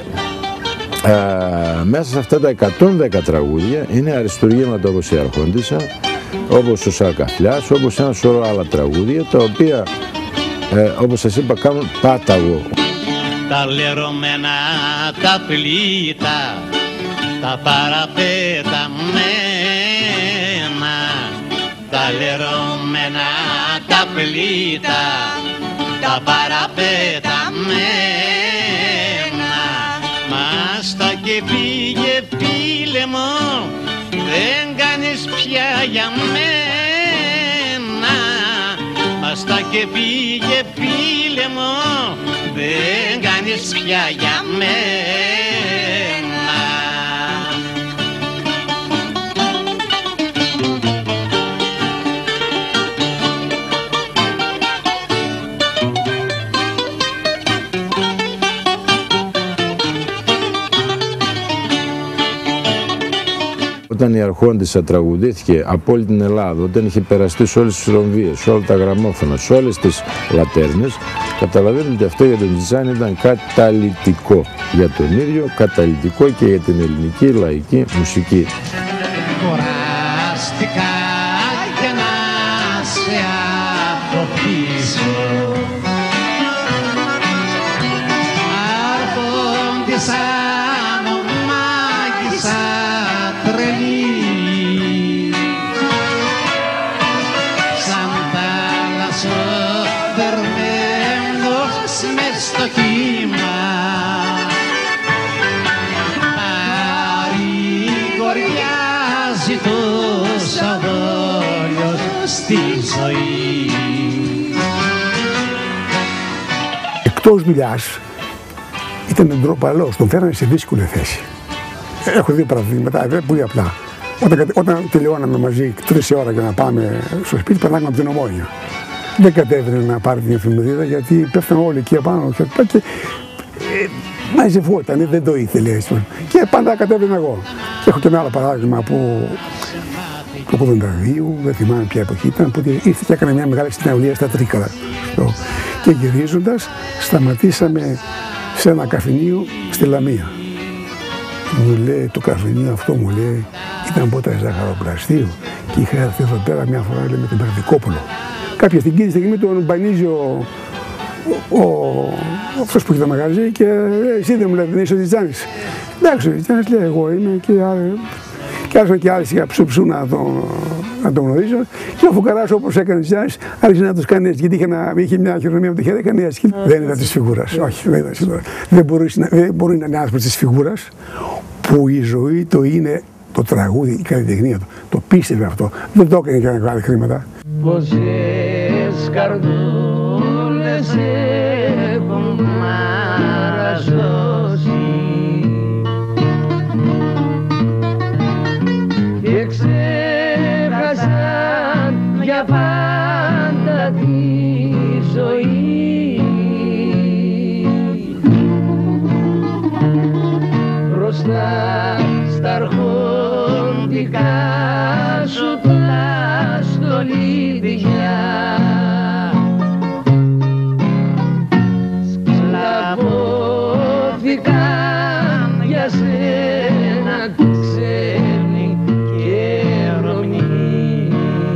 μέσα σε αυτά τα 110 τραγούδια είναι αριστουργήματα όπως η Αρχόντισσα, όπως ο Σαρκαφλιάς, όπως ένα σωρό άλλα τραγούδια, τα οποία όπως σας είπα κάνουν πάταγο. Τα λερωμένα τα πλήτα, τα παραπεταμένα, τα λερωμένα τα πλήτα, τα παραπεταμένα. Μάστα και πήγε φίλε μου, δεν κάνεις πια για μένα. Μάστα και πήγε φίλε μου, δεν κάνεις πια για μένα. Όταν η Αρχόντισσα τραγουδήθηκε από όλη την Ελλάδα, όταν είχε περαστεί σε όλες τις ρομβίες, σε όλα τα γραμμόφωνα, σε όλες τις λατέρνες, καταλαβαίνετε ότι αυτό για τον Τσιτσάνη ήταν καταλυτικό για τον ίδιο, καταλυτικό και για την ελληνική λαϊκή μουσική. Κουράστηκα για να σε αποφύσω, Αρχόντισσα μου μάγισσα τρελή, σαν θάλασσο δερμένος μες στο κύμα, παρηγοριάζει τους αδόλιος στη ζωή. Εκτός δουλειάς ήταν ντροπαλός, τον φέρανε σε δύσκολη θέση. Έχω δύο παραδείγματα, πολύ απλά. Όταν τελειώναμε μαζί 3 ώρα για να πάμε στο σπίτι, περνάγαμε από την Ομόνια. Δεν κατέβαινε να πάρει την εφημερίδα γιατί πέφτανε όλοι εκεί απάνω και μαζευόταν, δεν το ήθελε. Και πάντα κατέβαινα εγώ. Και έχω και ένα άλλο παράδειγμα από το 82, δεν θυμάμαι ποια εποχή ήταν, που ήρθε και έκανε μια μεγάλη συναυλία στα Τρίκαλα. Και γυρίζοντας, σταματήσαμε σε ένα καφενείο στη Λαμία. Μου λέει, το καφενείο αυτό μου λέει, ήταν ποτέ ζαχαροπλαστείο και είχα έρθει εδώ πέρα μια φορά με τον Περδικόπουλο. Κάποια στιγμή τον μπανίζει αυτός που είχε το μαγαζί και εσύ δεν μου λέει, δεν είσαι ο Τζιτζάνης. Εντάξει, ο Τζιτζάνης λέει, εγώ είμαι και άρχισαν και άλλοι σιγά ψουψού να τον γνωρίζω. Και ο φουκαράς όπως έκανε ο Τζιτζάνης άρχισε να τους κάνει έτσι, γιατί είχε μια χειρονομία με το χέρι, έκανε έτσι. Δεν ήταν της φιγούρας, όχι, δεν ήταν της φιγούρας. Δεν μπορεί να είναι άνθρωπος της φιγούρας που η ζωή του είναι το τραγούδι, η καλλιτεχνία του. Το πίστευε αυτό, δεν το έκανε για να βγάλει χρήματα. Πόσες καρδούλες έχουν μαραζώσει και ξέχασαν για πάντα τη ζωή. Μπροστά στα αρχοντικά σου τα στολίδια σκλαβώθηκαν για σένα ξένοι καιρονοί.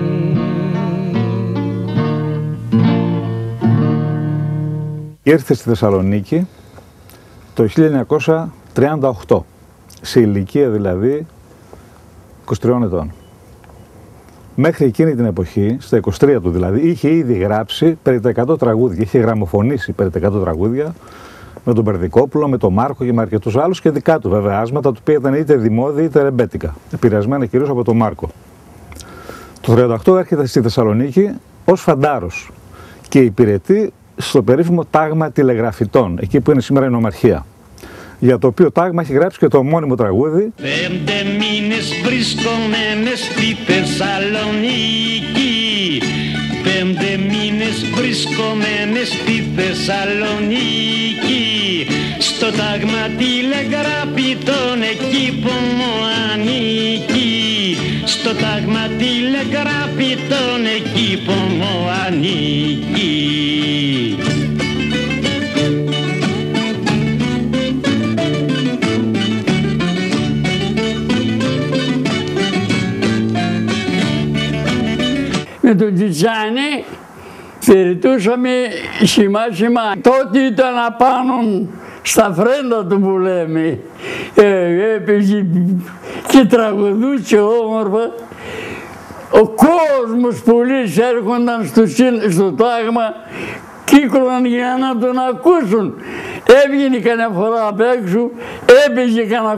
Ήρθε στη Θεσσαλονίκη το 1938, σε ηλικία δηλαδή 23 ετών. Μέχρι εκείνη την εποχή, στα 23 του δηλαδή, είχε ήδη γράψει περί τα 100 τραγούδια, είχε γραμμοφωνήσει περί τα 100 τραγούδια με τον Περδικόπουλο, με τον Μάρκο και με αρκετούς άλλους και δικά του βέβαια άσματα, τα οποία ήταν είτε δημόδια είτε ρεμπέτικα, επηρεασμένα κυρίως από τον Μάρκο. Το 1938 έρχεται στη Θεσσαλονίκη ως φαντάρος και υπηρετεί στο περίφημο τάγμα τηλεγραφητών, εκεί που είναι σήμερα η Νομαρχία, για το οποίο τάγμα έχει γράψει και το ομώνυμο τραγούδι. 5 μήνες βρισκόμενες στη Θεσσαλονίκη, 5 μήνες βρισκόμενες στη Θεσσαλονίκη, στο τάγμα τηλεγραφητών εκεί που μου ανήκει, στο τάγμα τηλεγραφητών εκεί που μου ανήκει. Με τον Τζιτζάνη περιτούσαμε σημά. Τότε ήταν απάνω στα φρέντα του που λέμε. Έπαιζε και τραγουδούσε όμορφα. Ο κόσμος πολλοί έρχονταν στο τάγμα, κύκλωναν για να τον ακούσουν. Έβγαινε κανένα φορά απ' έξω, έπαιζε κανένα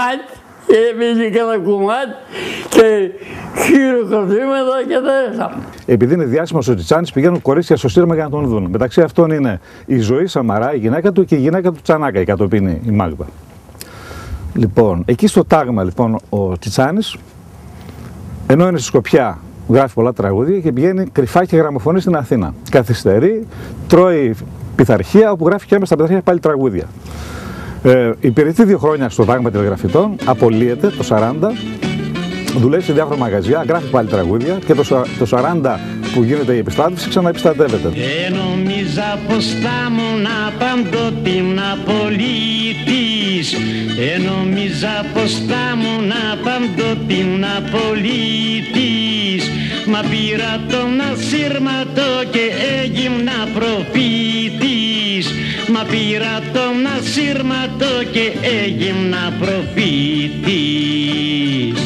κομμάτι, και χειροκροτήματα και τέτοια. Επειδή είναι διάσημος ο Τζιτζάνης, πηγαίνουν κορίτσια στο στήρμα για να τον δουν. Μεταξύ αυτών είναι η Ζωή Σαμαρά, η γυναίκα του, και η γυναίκα του Τσανάκα, η κατοπίνη, η Μάγδα. Λοιπόν, εκεί στο τάγμα λοιπόν ο Τζιτζάνης, ενώ είναι στη Σκοπιά, γράφει πολλά τραγούδια και πηγαίνει κρυφά και γραμμοφωνεί στην Αθήνα. Καθυστερεί, τρώει πειθαρχία, όπου γράφει και έμεσα στα πειθαρχία πάλι τραγούδια. Υπηρετεί 2 χρόνια στο τάγμα τηλεγραφητών, απολύεται το 40, δουλεύει σε διάφορα μαγαζιά, γράφει πάλι τραγούδια και το 40 που γίνεται η επιστράτευση ξαναεπιστρατεύεται. Νόμιζα πως θα ήμουν παντότινα πολίτης, νόμιζα πως θα ήμουν παντότινα πολίτης, μα πήρα τον ασύρματο και έγινα προφήτης, μα πήρα τον ασύρματο και έγινα προφήτης.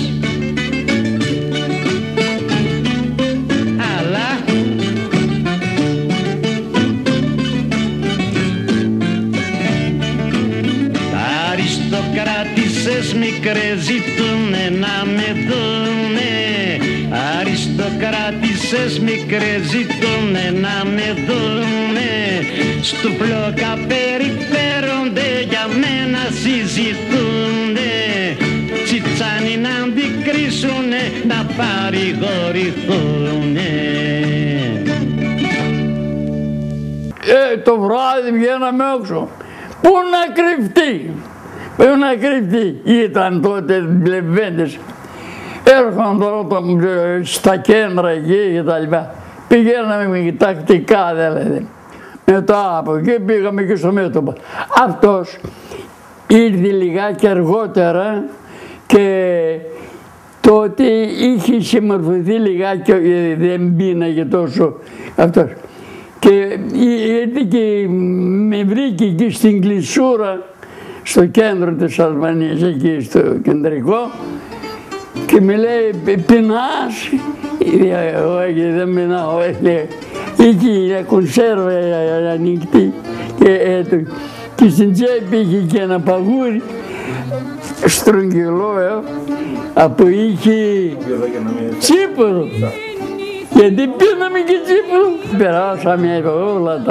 Αριστοκράτησες μικρές ζητούνε να με δούνε, αριστοκράτησες μικρές ζητούνε να με δούνε, στου πλόκα περιφέρονται για μένα συζητούνε, Τσιτσάνι να αντικρίζουν ζήσουνε, να παρηγορηθούνε. Το βράδυ βγαίναμε έξω. Πού να κρυφτεί, πού να κρυφτεί. Ήταν τότε λεβέντες. Έρχονταν τώρα στα κέντρα εκεί και τα λοιπά. Πηγαίναμε τακτικά δηλαδή. Μετά από εκεί πήγαμε και στο μέτωπο. Αυτός ήρθε λιγάκι αργότερα και τότε είχε συμμορφωθεί λιγάκι, δεν πίναγε τόσο αυτός. Και ήρθε και με βρήκε εκεί στην κλεισούρα, στο κέντρο της Αλβανίας, εκεί στο κεντρικό, και με λέει, πεινάς? Όχι, δεν πεινάω. Είχε μια κονσέρβα ανοιχτή και στην τσέπη είχε και ένα παγούρι στρογγυλό, από είχε τσίπουρο. Γιατί πίναμε και τσίπουρο. Περάσαμε όλα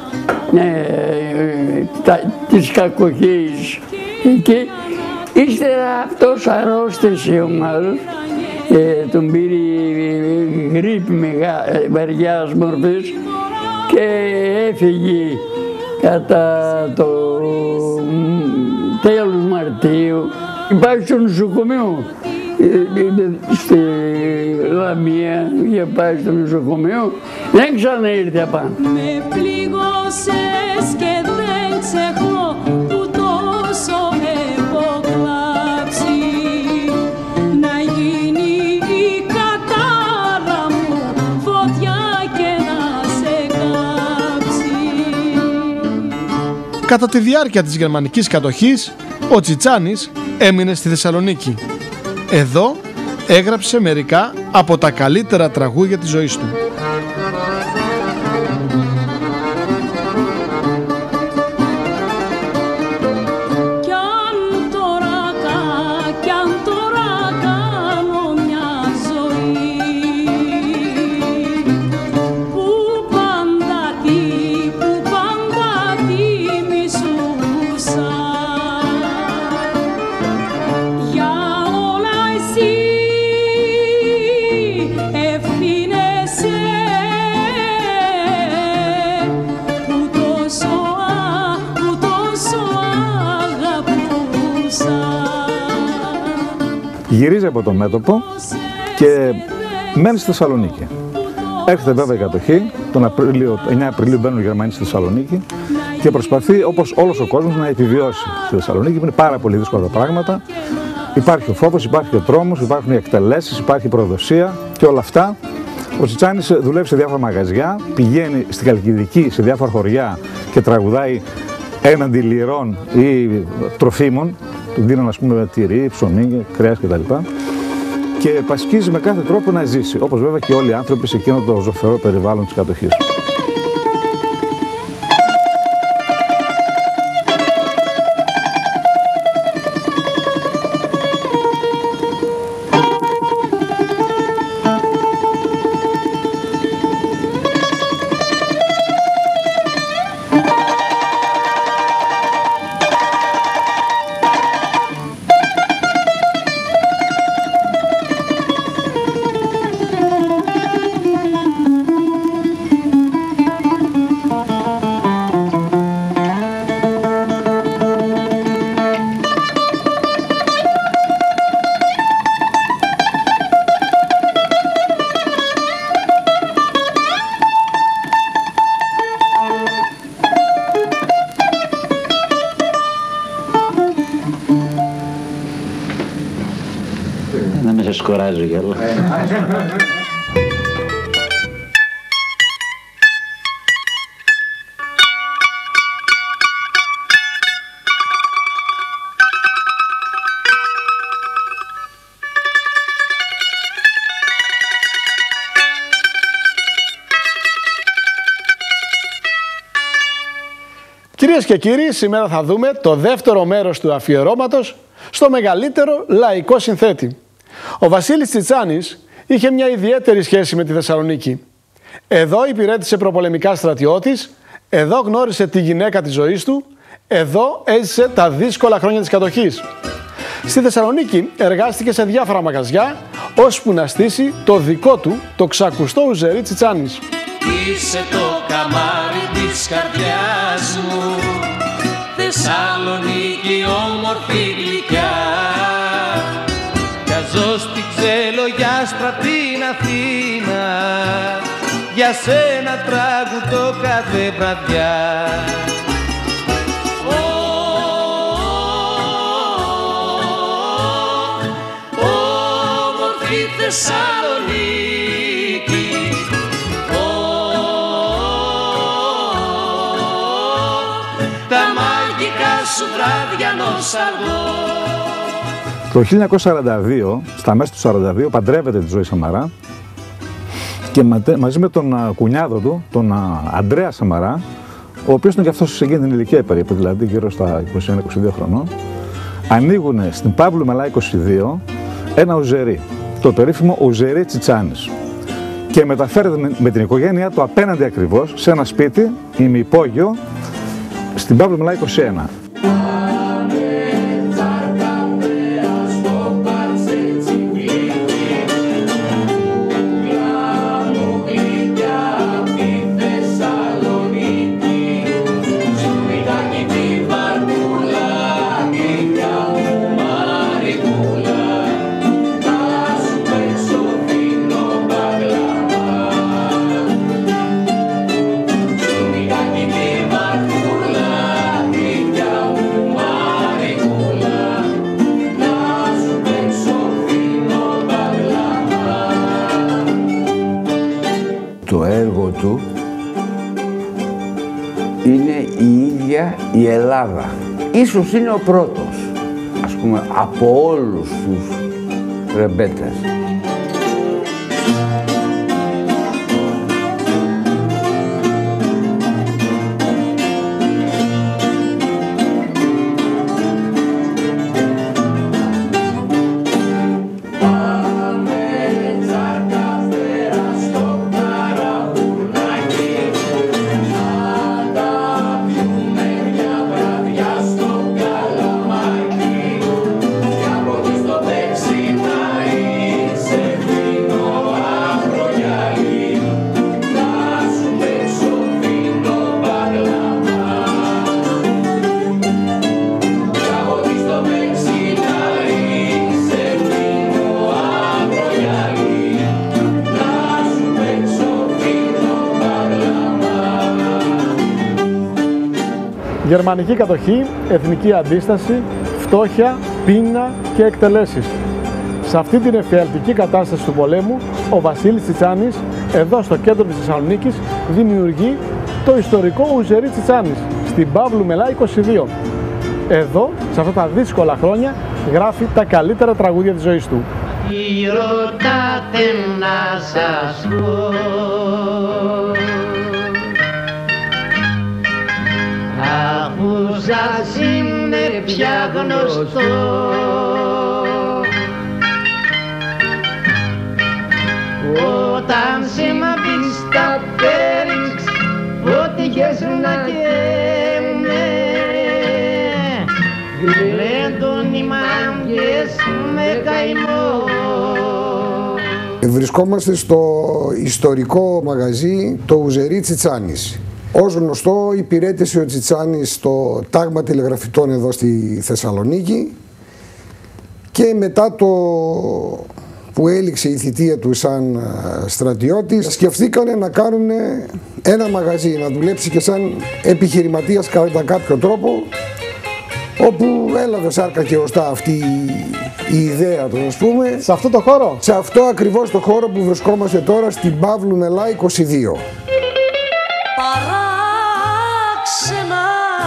τις κακοχίες εκεί. Ύστερα αυτός αρρώστησε ο μάλλον, τον πήρε γρίπη βαριάς μορφής και έφυγε κατά το τέλος Μαρτίου. Υπάρχει στο νοσοκομείο, στη Λαμία, είχε πάει στο νοσοκομείο, δεν ξαναήρθε απάνω. Με πλήγωσες και δεν ξεχνώ που τόσο έχω κλάψει, να γίνει η κατάρα μου φωτιά και να σε κάψει. Κατά τη διάρκεια της γερμανικής κατοχής, ο Τσιτσάνης έμεινε στη Θεσσαλονίκη. Εδώ έγραψε μερικά από τα καλύτερα τραγούδια της ζωής του. Κι αν τώρα κάνω μια ζωή που πάντα τη μισούσα, για όλα εσύ ευθύνεσαι, που τόσο αγαπούσα. Γυρίζει από το μέτωπο και μένει στη Θεσσαλονίκη. Έρχεται βέβαια η κατοχή, τον Απρίλιο, 9 Απριλίου μπαίνουν οι Γερμανοί στη Θεσσαλονίκη και προσπαθεί, όπως όλος ο κόσμος, να επιβιώσει στη Θεσσαλονίκη. Είναι πάρα πολύ δύσκολα τα πράγματα. Υπάρχει ο φόβος, υπάρχει ο τρόμος, υπάρχουν οι εκτελέσεις, υπάρχει η προδοσία και όλα αυτά. Ο Τσιτσάνης δουλεύει σε διάφορα μαγαζιά, πηγαίνει στην Καλκιδική, σε διάφορα χωριά και τραγουδάει έναντι λιρών ή τροφίμων. Του δίνουν, ας πούμε, τυρί, ψωμί, κρέας κτλ. Και πασχίζει με κάθε τρόπο να ζήσει, όπως βέβαια και όλοι οι άνθρωποι σε εκείνο το ζωφερό περιβάλλον της κατοχής. Να με σας κουράζω κι άλλο. Κυρίες και κύριοι, σήμερα θα δούμε το δεύτερο μέρος του αφιερώματος στο μεγαλύτερο λαϊκό συνθέτη. Ο Βασίλης Τσιτσάνης είχε μια ιδιαίτερη σχέση με τη Θεσσαλονίκη. Εδώ υπηρέτησε προπολεμικά στρατιώτης, εδώ γνώρισε τη γυναίκα της ζωής του, εδώ έζησε τα δύσκολα χρόνια της κατοχής. Στη Θεσσαλονίκη εργάστηκε σε διάφορα μαγαζιά, ώσπου να στήσει το δικό του το ξακουστό ουζερί Τσιτσάνης. Είσαι το καμάρι της καρδιάς μου, Θεσσαλονίκη όμορφη γλυκιά. Για ζω στη ξελογιάστρα την Αθήνα, για σένα τραγουδώ κάθε βραδιά. Όμορφη Θεσσαλονίκη, τα μαγικά σου βράδια νοσαργώ. Το 1942, στα μέσα του 1942, παντρεύεται τη Ζωή Σαμαρά και μαζί με τον κουνιάδο του, τον Αντρέα Σαμαρά, ο οποίος ήταν και αυτός σε εκείνη την ηλικία περίπου, δηλαδή γύρω στα 21-22 χρονών, ανοίγουν στην Παύλου Μελά 22 ένα ουζερί, το περίφημο ουζερί Τσιτσάνης, και μεταφέρεται με την οικογένειά του απέναντι ακριβώς σε ένα σπίτι ημιυπόγειο στην Παύλου Μελά 21. Το έργο του είναι η ίδια η Ελλάδα. Ίσως είναι ο πρώτος, ας πούμε, από όλους τους ρεμπέτες. Γερμανική κατοχή, εθνική αντίσταση, φτώχεια, πείνα και εκτελέσεις. Σε αυτή την εφιαλτική κατάσταση του πολέμου, ο Βασίλης Τσιτσάνης, εδώ στο κέντρο της Θεσσαλονίκης, δημιουργεί το ιστορικό ουζερί Τσιτσάνης, στην Παύλου Μελά 22. Εδώ, σε αυτά τα δύσκολα χρόνια, γράφει τα καλύτερα τραγούδια της ζωής του. Τι ρωτάτε να σας πω, αφού σας είναι πια γνωστό, όταν σε μ' πεις τα πέριξ, φωτιές να καίμαι, γλέντον οι μάγκες με καημό. Βρισκόμαστε στο ιστορικό μαγαζί το ουζερί Τσιτσάνης. Ως γνωστό, υπηρέτησε ο Τσιτσάνης στο τάγμα τηλεγραφητών εδώ στη Θεσσαλονίκη και μετά το που έληξε η θητεία του σαν στρατιώτης, σκεφτήκανε να κάνουν ένα μαγαζί, να δουλέψει και σαν επιχειρηματίας κατά κάποιο τρόπο, όπου έλαβε σάρκα και οστά αυτή η ιδέα του, ας πούμε. Σε αυτό το χώρο? Σε αυτό ακριβώς το χώρο που βρισκόμαστε τώρα, στην Παύλου Μελά 22. Παράξενα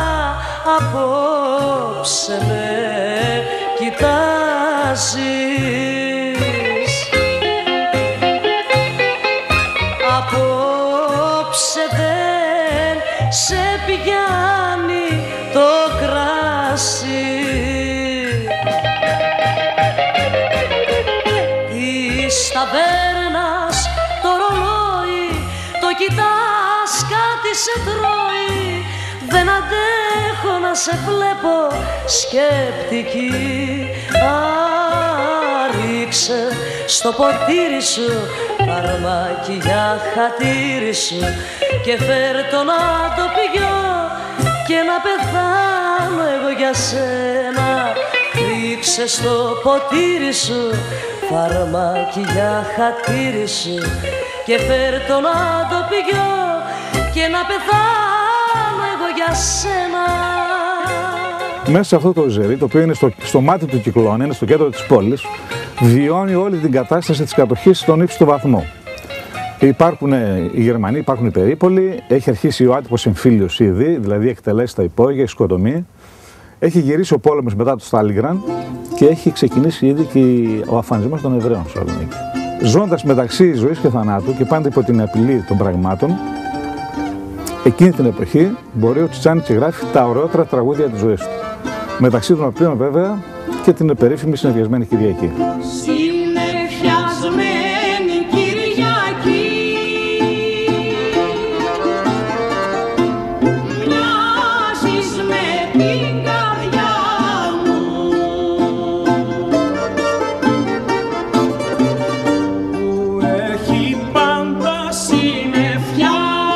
απόψε με κοιτάζεις, απόψε δεν σε πηγαίνει το κράσι, της ταβέρνας το ρολόι το κοιτάς, κάτι σε τρώει, δεν αντέχω να σε βλέπω σκεπτική. Ρίξε στο ποτήρι σου φαρμάκι για χατήρι σου και φέρ' το να το πηγώ και να πεθάνω εγώ για σένα. Ρίξε στο ποτήρι σου φαρμάκι για χατήρι σου και φέρ' το να το πηγώ και να πεθάνω εγώ για σένα. Μέσα σε αυτό το ζερί, το οποίο είναι στο μάτι του κυκλώνα, είναι στο κέντρο της πόλης, βιώνει όλη την κατάσταση της κατοχής στον ύψιστο βαθμό. Υπάρχουν οι Γερμανοί, υπάρχουν οι περίπολοι, έχει αρχίσει ο άτυπος εμφύλιος ήδη, δηλαδή εκτελέσει τα υπόγεια, η σκοτωμή. Έχει γυρίσει ο πόλεμος μετά το Στάλιγκραντ και έχει ξεκινήσει ήδη και ο αφανισμός των Εβραίων στη Θεσσαλονίκη. Ζώντας μεταξύ ζωής και θανάτου και πάντα υπό την απειλή των πραγμάτων, εκείνη την εποχή μπορεί ο Τσιτσάνης και γράφει τα ωραιότερα τραγούδια της ζωής του. Μεταξύ των οποίων βέβαια και την περίφημη Συνεφιασμένη Κυριακή. Συνεφιασμένη Κυριακή, μοιάζεις με την καρδιά μου, που έχει πάντα συννεφιά.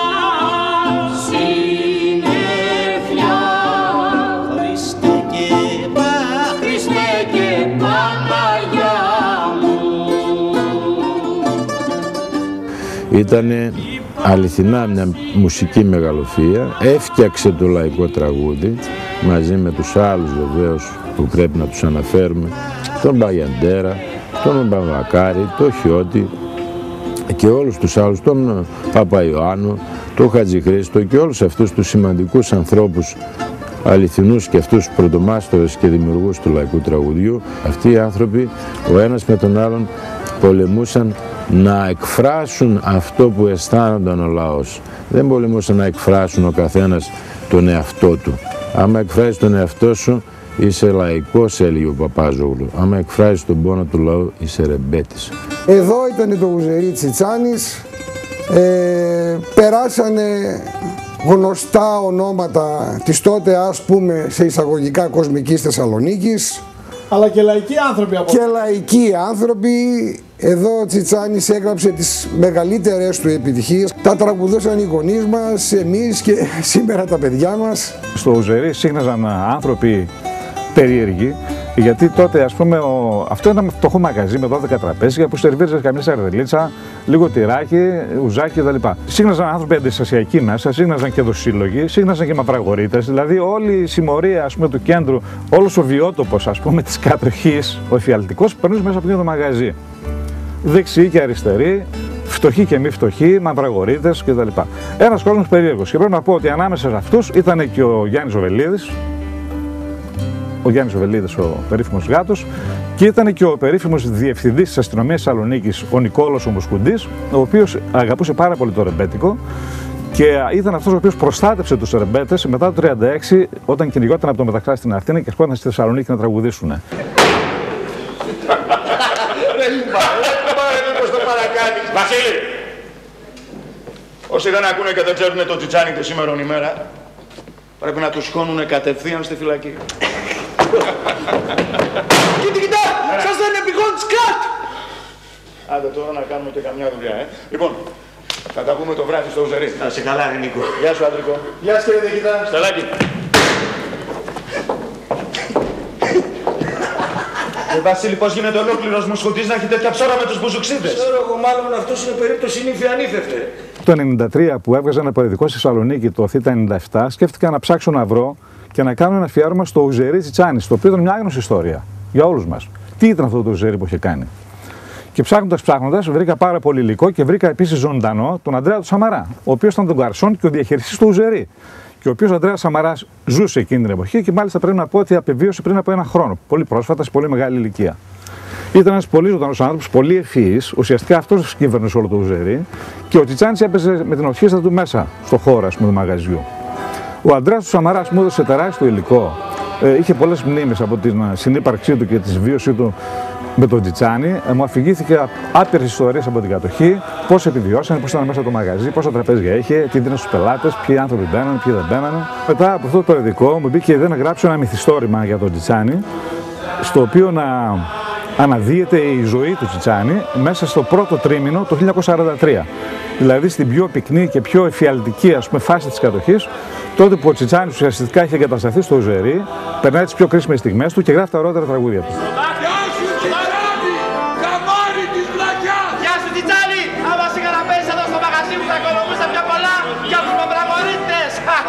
Ήτανε αληθινά μια μουσική μεγαλοφία, έφτιαξε το λαϊκό τραγούδι μαζί με τους άλλους βεβαίως που πρέπει να τους αναφέρουμε, τον Μπαγιαντέρα, τον Μπαμβακάρη, τον Χιώτη και όλους τους άλλους, τον Παπαϊωάννου, τον Χατζηχρήστο και όλους αυτούς τους σημαντικούς ανθρώπους αληθινούς και αυτούς πρωτομάστορες και δημιουργούς του λαϊκού τραγουδιού. Αυτοί οι άνθρωποι ο ένας με τον άλλον πολεμούσαν να εκφράσουν αυτό που αισθάνονταν ο λαός. Δεν πολεμούσαν να εκφράσουν ο καθένας τον εαυτό του. Άμα εκφράσεις τον εαυτό σου είσαι λαϊκός, έλεγε ο Παπάζογλου. Άμα εκφράσεις τον πόνο του λαού είσαι ρεμπέτης. Εδώ ήταν το Γουζερί Τσιτσάνης. Περάσανε γνωστά ονόματα της τότε, ας πούμε, σε εισαγωγικά κοσμικής Θεσσαλονίκης. Αλλά και λαϊκοί άνθρωποι από... Και λαϊκοί άνθρωποι. Εδώ ο Τσιτσάνης έγραψε τις μεγαλύτερες του επιτυχίες. Τα τραγουδούσαν οι γονείς μας, εμείς και σήμερα τα παιδιά μας. Στο Γουζερί σύγχναζαν άνθρωποι περίεργοι, γιατί τότε, ας πούμε, αυτό ήταν ένα φτωχό μαγαζί με 12 τραπέζια που σερβίριζε καμιά σαρδελίτσα, λίγο τυράκι, ουζάκι κτλ. Σύγχναζαν άνθρωποι αντιστασιακοί μέσα, σύγχναζαν και δοσύλλογοι, σύγχναζαν και μαυραγορείτες. Δηλαδή, όλη η συμμορία, ας πούμε, του κέντρου, όλος ο βιότοπος, ας πούμε, της κατοχής, ο εφιαλτικός, περνούσε μέσα από αυτό το μαγαζί. Δεξιοί και αριστεροί, φτωχοί και μη φτωχοί, μαυραγορείτες κτλ. Ένας κόσμος περίεργος. Και πρέπει να πω ότι ανάμεσα σε αυτούς ήταν και ο Γιάννης Οβελίδης. Ο Γιάννης Οβελίδης, ο περίφημος γάτος, και ήταν και ο περίφημος διευθυντής της αστυνομίας Θεσσαλονίκης, ο Νικόλος ο Μουσκουντής, ο οποίος αγαπούσε πάρα πολύ το ρεμπέτικο και ήταν αυτός ο οποίος προστάτευσε τους ρεμπέτες μετά το 1936, όταν κυνηγόταν από το Μεταξά στην Αθήνα και ερχόταν στη Θεσσαλονίκη να τραγουδήσουν. Ρε μήπως το παρακάνεις. Βασίλη! Όσοι δεν ακούνε και δεν ξέρουν το Τσιτσάνι τη σήμερον ημέρα, πρέπει να τους χώνουνε κατευθείαν στη φυλακή. Κοίτα, σας δεν είναι πηγόν σκάτ! Άντε τώρα να κάνουμε και καμιά δουλειά, Λοιπόν, θα τα πούμε το βράδυ στο Γουζερί. Να σε καλά, ρε Νίκο. Γεια σου, Άντρικο. Γεια σου, κύριε Δεκητά. Στελάκι. Βασίλη, πώς γίνεται ολόκληρος μουσχουτής να έχει τέτοια ψώρα με τους μπουζουξίδες. Ξέρω εγώ, μάλλον αυτός είναι περίπτωση νύφη ανήθευτε. Το 1993 που έβγαζε ένα περιοδικό στη Θεσσαλονίκη, το Θήτα 97, σκέφτηκα να ψάξω να βρω και να κάνω ένα αφιέρωμα στο Γουζερί Τσιτσάνης, το οποίο ήταν μια άγνωστη ιστορία για όλους μας. Τι ήταν αυτό το Γουζερί που είχε κάνει. Και ψάχνοντας, βρήκα πάρα πολύ υλικό και βρήκα επίσης ζωντανό τον Ανδρέα του Σαμαρά, ο οποίος ήταν τον γκαρσόν και ο διαχειριστής του Γουζερί. Και ο οποίος ο Ανδρέας Σαμαράς ζούσε εκείνη την εποχή και μάλιστα πρέπει να πω ότι απεβίωσε πριν από ένα χρόνο, πολύ πρόσφατα, σε πολύ μεγάλη ηλικία. Ήταν ένας πολύ ζωντανός άνθρωπος, πολύ ευφυής, ουσιαστικά αυτός κυβερνούσε όλο το Γουζερί και ο Τσιτσάνης έπαιζε με την ορχήστρα του μέσα στο χώρο, ας πούμε, του μαγαζιού. Ο Ανδρέας του Σαμαράς μου έδωσε τεράστιο υλικό είχε πολλές μνήμες από την συνύπαρξή του και τη συμβίωσή του με τον Τσιτσάνι. Μου αφηγήθηκε άπειρες ιστορίες από την κατοχή, πώς επιβιώσανε, πώς ήταν μέσα το μαγαζί, πόσα τραπέζια είχε, τι δίνανε στους πελάτες, ποιοι άνθρωποι μπαίνανε, ποιοι δεν μπαίνανε. Μετά από αυτό το περιοδικό μου μπήκε η ιδέα να γράψω ένα μυθιστόρημα για τον Τσιτσάνι, στο οποίο να αναδύεται η ζωή του Τσιτσάνι μέσα στο πρώτο τρίμηνο το 1943. Δηλαδή στην πιο πυκνή και πιο εφιαλτική, ας πούμε, φάση της κατοχής, τότε που ο Τσιτσάνης ουσιαστικά είχε εγκατασταθεί στο Ουζερί, περνάει τις πιο κρίσιμες στιγμές του και γράφει τα ωραιότερα τραγούδια του. Γεια σου Τσιτσάνη! Άμα σιγά να παίζεις εδώ στο μαγαζί μου θα οικονομούσα πιο πολλά για τους παπραγωρίτες!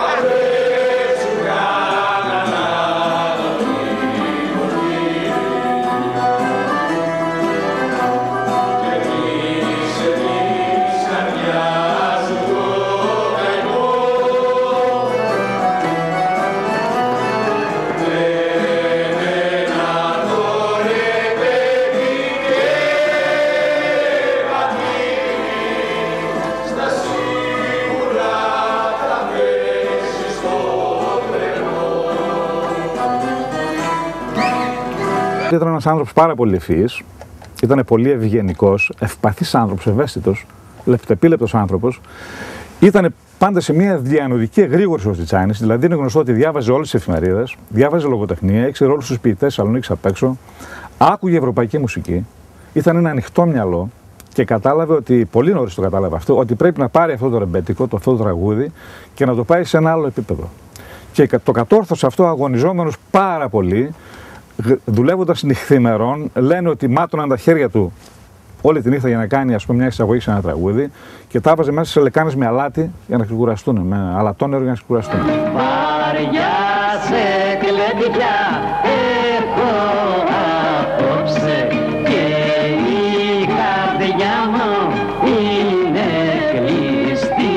Ήταν ένας άνθρωπος πάρα πολύ ευφυής, ήταν πολύ ευγενικός, ευπαθής άνθρωπος, ευαίσθητος, λεπτεπίλεπτος άνθρωπος. Ήταν πάντα σε μια διανοητική εγρήγορση ο Τσιτσάνης, δηλαδή είναι γνωστό ότι διάβαζε όλες τις εφημερίδες, διάβαζε λογοτεχνία, ήξερε όλους τους ποιητές Θεσσαλονίκης απ' έξω, άκουγε ευρωπαϊκή μουσική, ήταν ένα ανοιχτό μυαλό και κατάλαβε ότι, πολύ νωρίς το κατάλαβε αυτό, ότι πρέπει να πάρει αυτό το ρεμπέτικο, αυτό το τραγούδι και να το πάει σε ένα άλλο επίπεδο. Και το κατόρθωσε αυτό αγωνιζόμενος πάρα πολύ. Δουλεύοντας νυχθημερών, λένε ότι μάτωναν τα χέρια του όλη τη νύχτα για να κάνει, ας πούμε, μια εισαγωγή σε ένα τραγούδι και τα έβαζε μέσα σε λεκάνες με αλάτι για να ξεκουραστούν, με αλατό νερό για να ξεκουραστούν. Βαριά σε κλεντιά έχω απόψε και η καρδιά μου είναι κλειστή.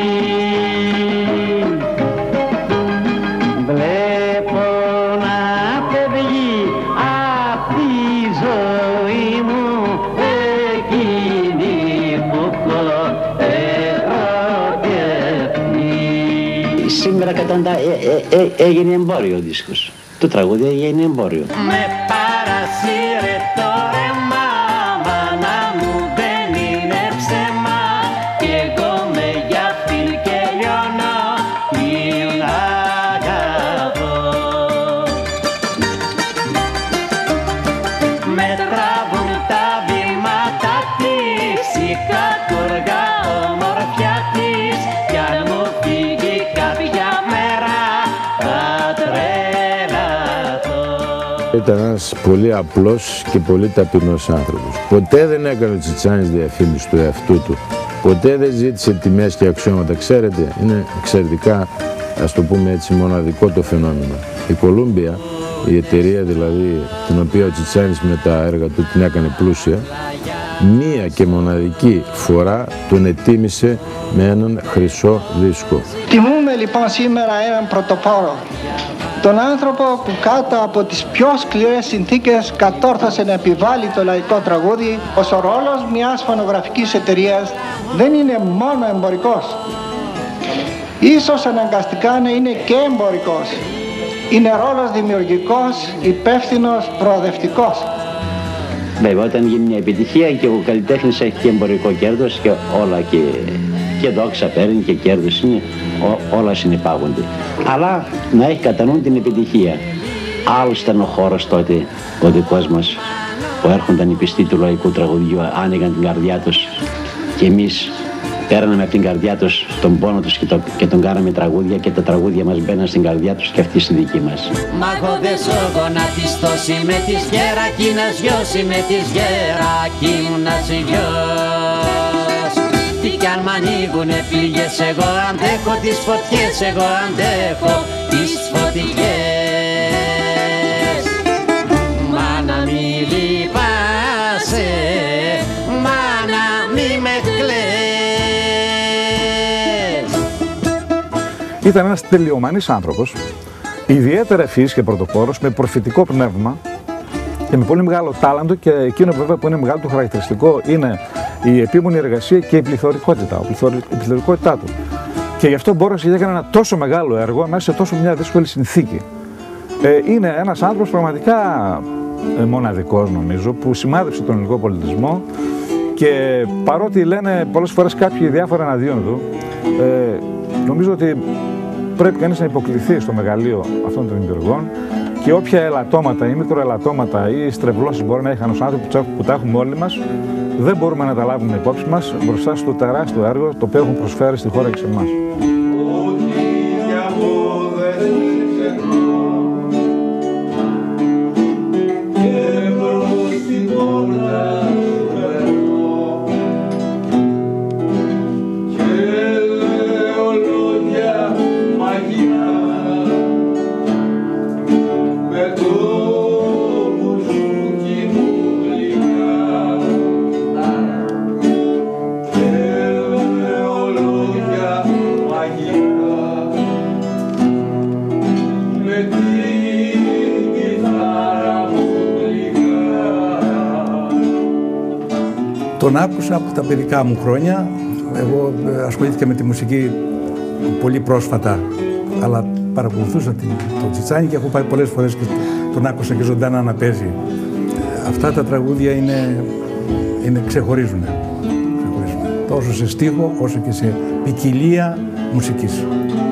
Βλέπω να φεύγει απ' τη ζωή μου εκείνη που έχω ερωτευτεί. Σήμερα έγινε εμπόριο ο δίσκος. Το τραγούδι έγινε εμπόριο. Με παρασύρε το ρέμα, μάνα μου δεν είναι ψέμα κι εγώ με για αυτήν και λιώνω την αγαπώ. Με τραβούν τα βήματα της, η κακουργά ομορφιά της κι αν μου φύγει κάποια μέρα θα τρελαθώ. Ήταν ένας πολύ απλός και πολύ ταπεινός άνθρωπος. Ποτέ δεν έκανε ο Τσιτσάνης διαφήμιση του εαυτού του. Ποτέ δεν ζήτησε τιμές και αξιώματα. Ξέρετε, είναι εξαιρετικά, ας το πούμε έτσι, μοναδικό το φαινόμενο. Η Κολούμπια, η εταιρεία δηλαδή την οποία ο Τσιτσάνης με τα έργα του την έκανε πλούσια, μία και μοναδική φορά τον ετίμησε με έναν χρυσό δίσκο. Τιμούμε λοιπόν σήμερα έναν πρωτοπόρο, τον άνθρωπο που κάτω από τις πιο σκληρές συνθήκες κατόρθωσε να επιβάλλει το λαϊκό τραγούδι, ως ο ρόλος μιας φωνογραφικής εταιρείας δεν είναι μόνο εμπορικός. Ίσως αναγκαστικά να είναι και εμπορικός. Είναι ρόλος δημιουργικός, υπεύθυνος, προοδευτικός. Βέβαια, όταν γίνει μια επιτυχία και ο καλλιτέχνης έχει και εμπορικό κέρδος και όλα και δόξα παίρνει και κέρδος είναι, όλα συνυπάγονται. Αλλά να έχει κατά νου την επιτυχία. Άλλος ήταν ο χώρος τότε, ο δικός μας, που έρχονταν οι πιστοί του λαϊκού τραγουδιού, άνοιγαν την καρδιά τους και εμείς παίρναμε από την καρδιά τους τον πόνο τους και τον κάναμε τραγούδια και τα τραγούδια μας μπαίναν στην καρδιά τους και αυτή στη δική μας. Μα εγώ δεν ζω γονατιστός, είμαι της γέρα κι ένας γιος, είμαι της γέρα κι ήμουνας γιος. Τι κι αν μ' ανοίγουνε πληγές, εγώ αντέχω τις φωτιές, εγώ αντέχω τις φωτιές. Μάνα μη λυπάσαι, μάνα μη με κλαις. Ήταν ένας τελειομανής άνθρωπος, ιδιαίτερα ευφυής και πρωτοπόρος, με προφητικό πνεύμα και με πολύ μεγάλο τάλαντο, και εκείνο βέβαια που είναι μεγάλο του χαρακτηριστικό είναι η επίμονη εργασία και η πληθωρικότητα, η πληθωρικότητά του. Και γι' αυτό μπόρεσε και έκανε ένα τόσο μεγάλο έργο μέσα σε τόσο μια δύσκολη συνθήκη. Είναι ένας άνθρωπος πραγματικά μοναδικός, νομίζω, που σημάδεψε τον ελληνικό πολιτισμό και παρότι λένε πολλές φορές κάποιοι διάφορα εναντίον του, νομίζω ότι πρέπει κανείς να υποκληθεί στο μεγαλείο αυτών των δημιουργών και όποια ελαττώματα ή μικροελαττώματα ή στρεβλώσεις μπορεί να είχαν ως άνθρωποι που τα έχουμε όλοι μας, δεν μπορούμε να τα λάβουμε υπόψη μας μπροστά στο τεράστιο έργο το οποίο έχουν προσφέρει στη χώρα και σε εμάς. Τον άκουσα από τα παιδικά μου χρόνια. Εγώ ασχολήθηκα με τη μουσική πολύ πρόσφατα, αλλά παρακολουθούσα τον Τσιτσάνη και έχω πάει πολλές φορές και τον άκουσα και ζωντανά να παίζει. Αυτά τα τραγούδια ξεχωρίζουν. Τόσο σε στίχο όσο και σε ποικιλία μουσικής.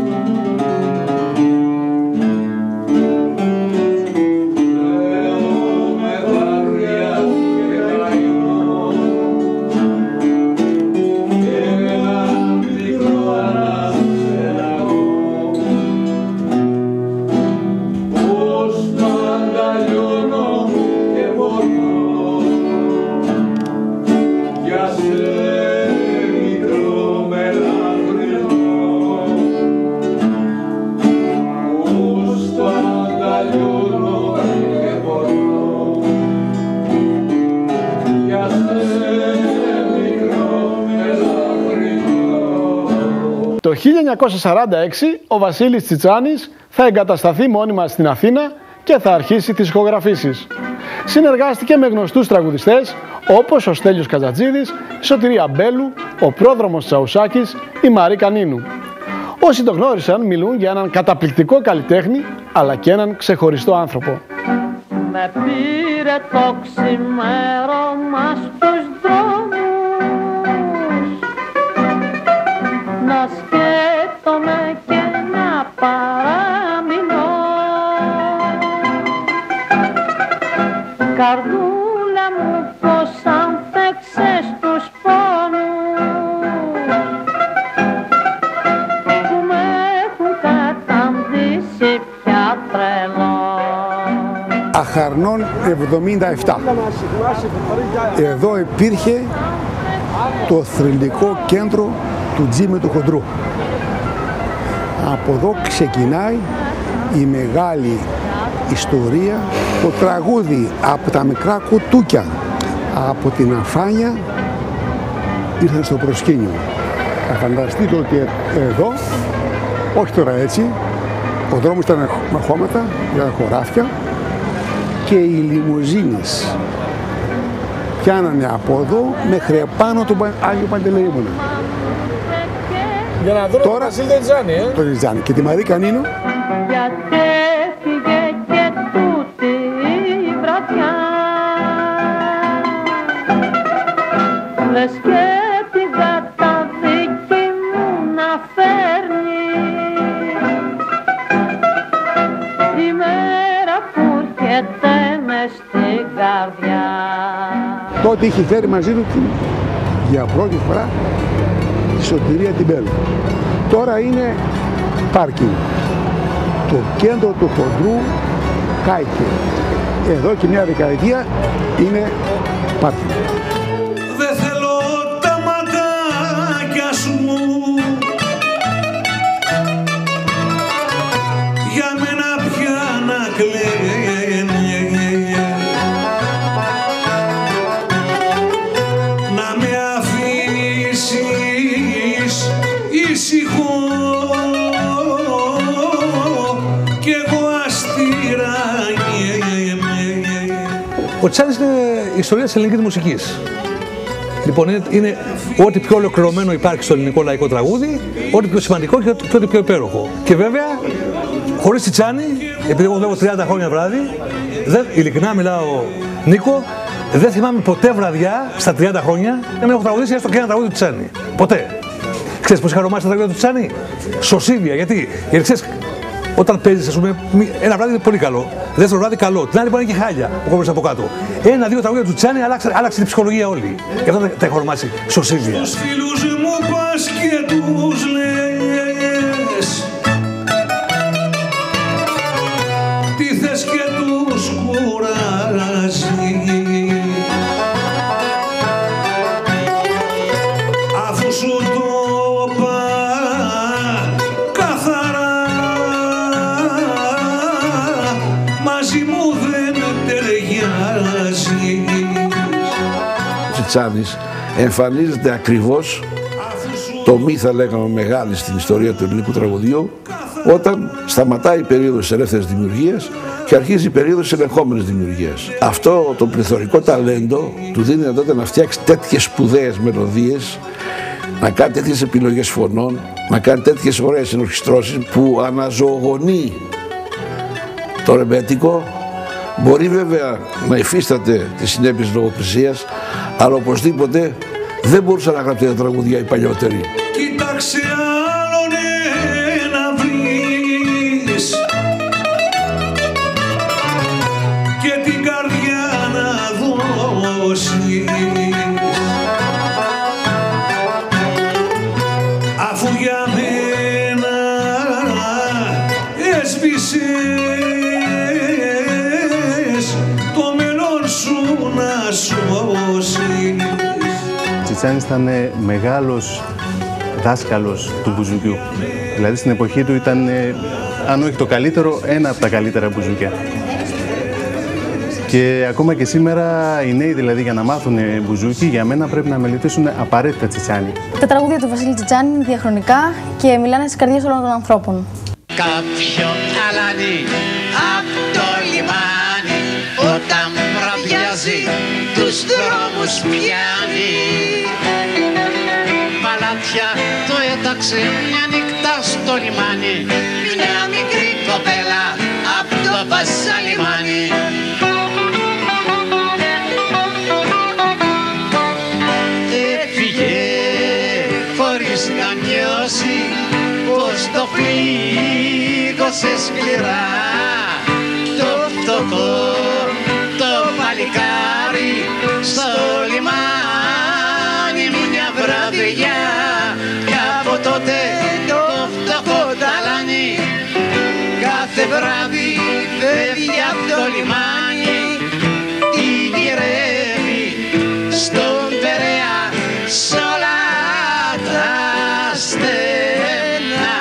Το 1946 ο Βασίλης Τσιτσάνης θα εγκατασταθεί μόνιμα στην Αθήνα και θα αρχίσει τις ηχογραφήσεις. Συνεργάστηκε με γνωστούς τραγουδιστές όπως ο Στέλιος Κατζατζίδης, η Σωτηρία Μπέλου, ο Πρόδρομος Τσαουσάκης, η Μαρή Κανίνου. Όσοι το γνώρισαν μιλούν για έναν καταπληκτικό καλλιτέχνη αλλά και έναν ξεχωριστό άνθρωπο. Με πήρε το ξημέρωμα στους δρόμους να σκέφτομαι και να παραμείνω. Καρδούλα μου πως ανθέξες τους πόνους που με έχουν καταντήσει πια τρελό. Αχαρνών 77. Εδώ υπήρχε το θρυλικό κέντρο του Τζίμι του Χοντρού. Από εδώ ξεκινάει η μεγάλη ιστορία, το τραγούδι από τα μικρά κουτούκια, από την αφάνεια ήρθαν στο προσκήνιο. Θα φανταστείτε ότι εδώ, όχι τώρα έτσι, ο δρόμος ήταν με χώματα, ήταν χωράφια και οι λιμουζίνες πιάνανε από εδώ μέχρι επάνω του Άγιο Παντελεήμωνα. Για να δω τον Βασίλη Τσιτσάνη, τον Τσιτσάνη και τη Μαρή Κανίνου. Γιατί έφυγε και τούτη η βραδιά, λες και την καταδίκη μου να φέρνει η μέρα που έρχεται μες στην καρδιά. Τότε είχε φέρει μαζί του για πρώτη φορά τη Σωτηρία την Μπέλου. Τώρα είναι πάρκινγκ. Το κέντρο του Χοντρού κάηκε. Εδώ και μια δεκαετία είναι πάρκινγκ. Δεν θέλω τα ματάκια σου για μένα πια να κλαίνε, να με αφήσεις ήσυχο κι εγώ αστήρα. Ο Τσιτσάνης είναι η ιστορία της ελληνικής μουσικής. Λοιπόν, είναι ό,τι πιο ολοκληρωμένο υπάρχει στο ελληνικό λαϊκό τραγούδι, ό,τι πιο σημαντικό και ό,τι πιο υπέροχο. Και βέβαια, χωρίς Τσιτσάνι, επειδή εγώ δουλεύω 30 χρόνια βράδυ, ειλικρινά μιλάω, Νίκο, δεν θυμάμαι ποτέ βραδιά στα 30 χρόνια να μην έχω τραγουδήσει έστω και ένα τραγούδι του Τσιτσάνι. Ποτέ. Ξέρεις πώς είχα ονομάσει τα τραγούδια του Τσιτσάνι? Σωσίβια. Γιατί ξέρεις, όταν παίζεις, ας πούμε, ένα βράδυ είναι πολύ καλό, δεύτερο βράδυ καλό, την άλλη μπορεί να είναι και χάλια ο κόμπρος από κάτω. Ένα-δύο τραγούδια του Τσιτσάνι άλλαξε την ψυχολογία όλη. Γι' αυτό τα έχω ονομάσει Σωσίβια. Στους φίλους μου πας και τους λες τι θες και τους κουράζει, αφού σου το είπα καθαρά, μαζί μου δεν ταιριάζει. Ο Τσιτσάνης εμφανίζεται ακριβώς το μη, θα λέγαμε, μεγάλη στην ιστορία του ελληνικού τραγουδιού, όταν σταματάει η περίοδος της ελεύθερης δημιουργίας και αρχίζει η περίοδος της ελεγχόμενης δημιουργίας. Αυτό το πληθωρικό ταλέντο του δίνει δυνατότητα να φτιάξει τέτοιες σπουδαίες μελωδίες, να κάνει τέτοιες επιλογές φωνών, να κάνει τέτοιες ωραίες ενορχιστρώσεις που αναζωογονεί το ρεμπέτικο. Μπορεί βέβαια να υφίσταται τις συνέπειες της λογοκρισίας, αλλά οπωσδήποτε δεν μπορούσε να γράψει τα τραγούδια οι παλιότεροι. Κοίταξε άλλον να βρεις και την καρδιά να δώσεις, αφού για μένα έσβησες το μέλλον σου να σώσεις. Τσιτσάνης ήταν μεγάλος δάσκαλος του μπουζουκιού. Δηλαδή στην εποχή του ήταν, αν όχι το καλύτερο, ένα από τα καλύτερα μπουζουκιά. Και ακόμα και σήμερα οι νέοι δηλαδή για να μάθουν μπουζούκι, για μένα πρέπει να μελετήσουν απαραίτητα Τσιτσάνη. Τα τραγούδια του Βασίλη Τσιτσάνη είναι διαχρονικά και μιλάνε στις καρδιές όλων των ανθρώπων. Κάποιο αλάνι απ' το λιμάνι, όταν βραδιάζει τους δρόμους πιάνει. Παλάτια το έταξε μια νύχτα στο λιμάνι, μια μικρή κοπέλα απ' το Βασαλιμάνι. Έφυγε χωρίς να νιώσει πως το πλήγωσε σκληρά το φτωχό το παλικάρι στο λιμάνι μια βραδιά. Κι από τότε το φτωχό ταλάνι κάθε βράδυ φεύγει από το λιμάνι, τη γυρεύει στον Περαία σ' όλα τα στενά.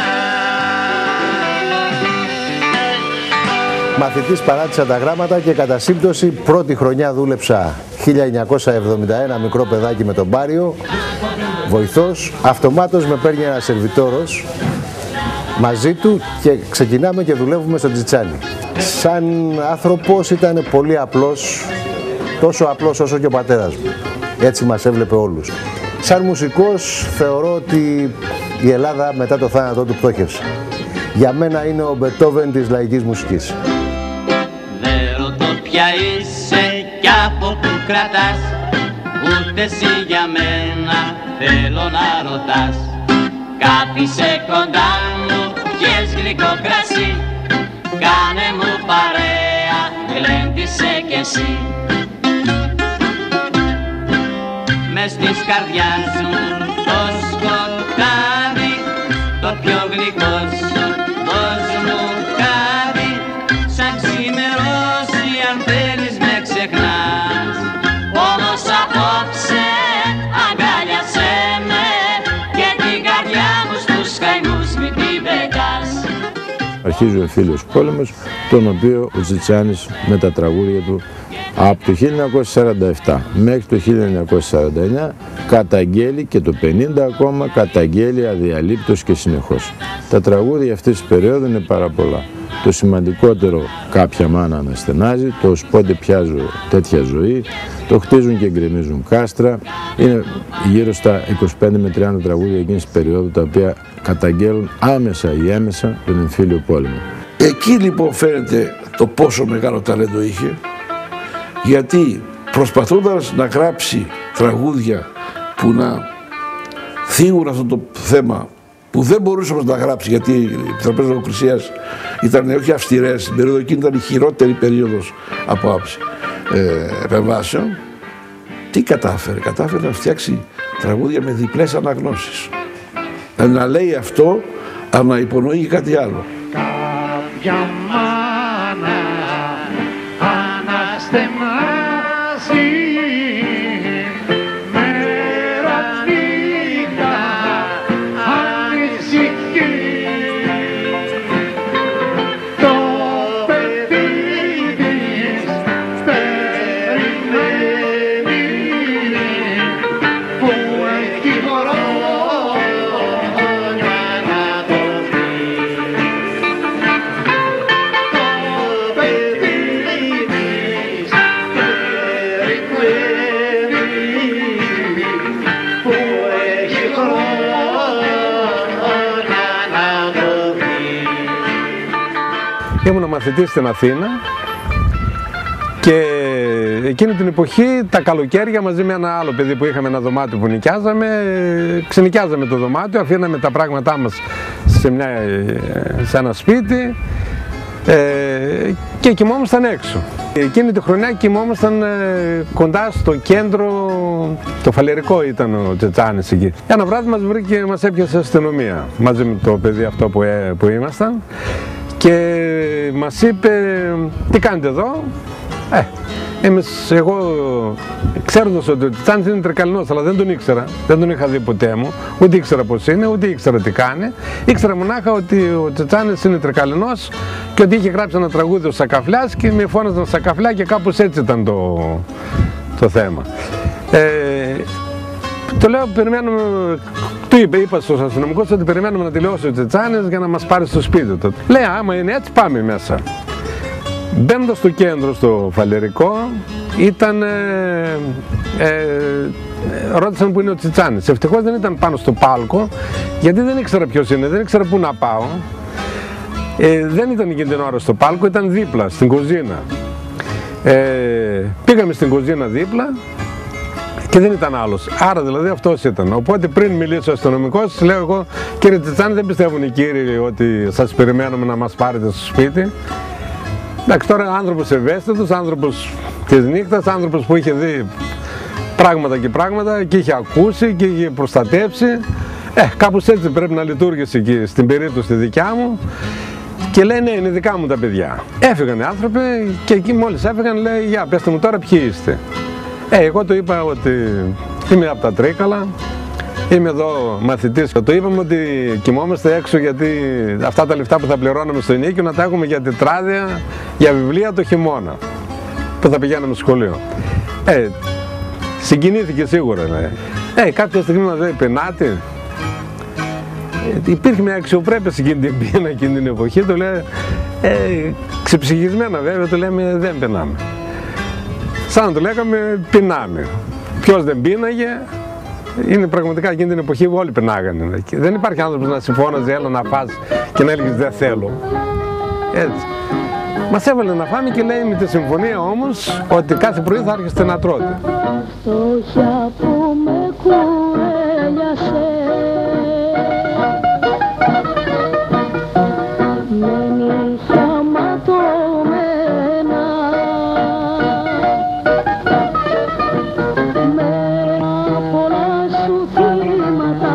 Μαθητής παράτησα τα γράμματα και κατά σύμπτωση πρώτη χρονιά δούλεψα 1971, μικρό παιδάκι με τον Πάριο, βοηθός. Αυτομάτως με παίρνει ένας σερβιτόρος μαζί του και ξεκινάμε και δουλεύουμε στο Τσιτσάνι. Σαν άνθρωπος ήταν πολύ απλός, τόσο απλός όσο και ο πατέρας μου. Έτσι μας έβλεπε όλους. Σαν μουσικός θεωρώ ότι η Ελλάδα μετά το θάνατό του πτώχευσε. Για μένα είναι ο Μπετόβεν της λαϊκής μουσικής. Δεν ρωτώ ποια είσαι κι από που κρατάς, ούτε εσύ για μένα θέλω να ρωτάς. Κάθισε κοντά μου, πιες γλυκό κρασί, κάνε μου παρέα, γλέντισε κι εσύ. Μες της καρδιάς μου το σκοτάδι, το πιο γλυκό σου δώσ' μου κάτι. Σαν ξημερώσει αν θέλεις με ξεχνάς, όμως απόψε αγκάλιασέ με και την καρδιά μου στους καημούς μη την πετάς. Αρχίζει ο Εμφύλιος Πόλεμος, τον οποίο ο Τσιτσάνης με τα τραγούδια του από το 1947 μέχρι το 1949 καταγγέλει και το 50 ακόμα καταγγέλει αδιαλείπτως και συνεχώς. Τα τραγούδια αυτής της περίοδου είναι πάρα πολλά. το σημαντικότερο κάποια μάνα να στενάζει, το πότε πιάζω τέτοια ζωή, το χτίζουν και γκρεμίζουν κάστρα. Είναι γύρω στα 25 με 30 τραγούδια εκείνης της περίοδου τα οποία καταγγέλουν άμεσα ή έμεσα τον εμφύλιο πόλεμο. Εκεί λοιπόν φαίνεται το πόσο μεγάλο ταλέντο είχε, γιατί προσπαθώντας να γράψει τραγούδια που να θίγουν αυτό το θέμα που δεν μπορούσε όμως να γράψει, γιατί οι επιτροπές λογοκρισίας ήταν όχι αυστηρές, στην περίοδο εκείνη ήταν η χειρότερη περίοδος από άψη επεμβάσεων. Τι κατάφερε? Κατάφερε να φτιάξει τραγούδια με διπλές αναγνώσεις. Να λέει αυτό, αλλά να υπονοεί κάτι άλλο. Κάποια μάνα αναστεμάζει μέρα νύχτα ανησυχεί, το παιδί της περιμένει που έχει χρόνια να το δει. Ήμουν μαθητής στην Αθήνα και εκείνη την εποχή τα καλοκαίρια μαζί με ένα άλλο παιδί που είχαμε ένα δωμάτιο που νοικιάζαμε, ξενοικιάζαμε το δωμάτιο, αφήναμε τα πράγματά μας σε ένα σπίτι και κοιμόμασταν έξω. Εκείνη τη χρονιά κοιμόμασταν κοντά στο κέντρο, το Φαλερικό ήταν ο Τσετσάνης εκεί. Ένα βράδυ μας βρήκε, μας έπιασε αστυνομία μαζί με το παιδί αυτό που ήμασταν και μας είπε τι κάνετε εδώ. Εγώ ξέροντας ότι ο Τσετσάνης είναι τρικαλινός, αλλά δεν τον ήξερα, δεν τον είχα δει ποτέ μου, ούτε ήξερα πώς είναι, ούτε ήξερα τι κάνει. Ήξερα μονάχα ότι ο Τσετσάνης είναι τρικαλινός και ότι είχε γράψει ένα τραγούδι ο Σακαφλιάς και με φώναζαν Σακαφλιά και κάπως έτσι ήταν το θέμα. Το λέω, περιμένουμε, είπα στους αστυνομικούς ότι περιμένουμε να τελειώσει ο Τσετσάνης για να μας πάρει στο σπίτι του. Λέει, άμα είναι έτσι πάμε μέσα. Μπαίνοντας στο κέντρο, στο Φαλερικό, ρώτησαν που είναι ο Τσετσάνης. Ευτυχώς δεν ήταν πάνω στο πάλκο, γιατί δεν ήξερα ποιος είναι, δεν ήξερα πού να πάω. Δεν ήταν εκείνη την ώρα στο πάλκο, ήταν δίπλα, στην κουζίνα. Πήγαμε στην κουζίνα δίπλα και δεν ήταν άλλος. Άρα δηλαδή αυτός ήταν. Οπότε πριν μιλήσει ο αστυνομικός, λέω εγώ, κύριε Τσετσάνη, δεν πιστεύουν οι κύριοι ότι σας περιμένουμε να μας πάρετε στο σπίτι. Εντάξει, τώρα άνθρωπος ευαίσθητος, άνθρωπος της νύχτας, άνθρωπος που είχε δει πράγματα και είχε ακούσει και είχε προστατεύσει. Κάπως έτσι πρέπει να λειτουργήσει εκεί στην περίπτωση τη δικιά μου. Και λέει, ναι, είναι δικά μου τα παιδιά. Έφυγαν οι άνθρωποι και εκεί μόλις έφυγαν λέει, για πέστε μου τώρα ποιοι είστε. Εγώ το είπα ότι είμαι από τα Τρίκαλα, είμαι εδώ μαθητής. Το είπαμε ότι κοιμόμαστε έξω γιατί αυτά τα λεφτά που θα πληρώναμε στο ενίκιο να τα έχουμε για τετράδια, για βιβλία το χειμώνα που θα πηγαίναμε στο σχολείο. Συγκινήθηκε σίγουρα. Κάποια στιγμή μας λέει, πενάτη. Υπήρχε μια αξιοπρέπεια σε εκείνη την πείνα, εκείνη την εποχή. Το λέει, ξεψυχισμένα βέβαια, το λέμε δεν πεινάμε. Σαν να το λέγαμε, πεινάμε. Ποιος δεν πίναγε, είναι πραγματικά εκείνη την εποχή που όλοι πεινάγανε. Δεν υπάρχει άνθρωπος να συμφώναζε, έλα να φας και να έλεγες δεν θέλω. Έτσι. Μας έβαλε να φάμε και λέει με τη συμφωνία όμως ότι κάθε πρωί θα άρχιστε να τρώτε. Φτώχεια που με κουρέλιασε, με νύχια ματωμένα, με πολλά σου θύματα,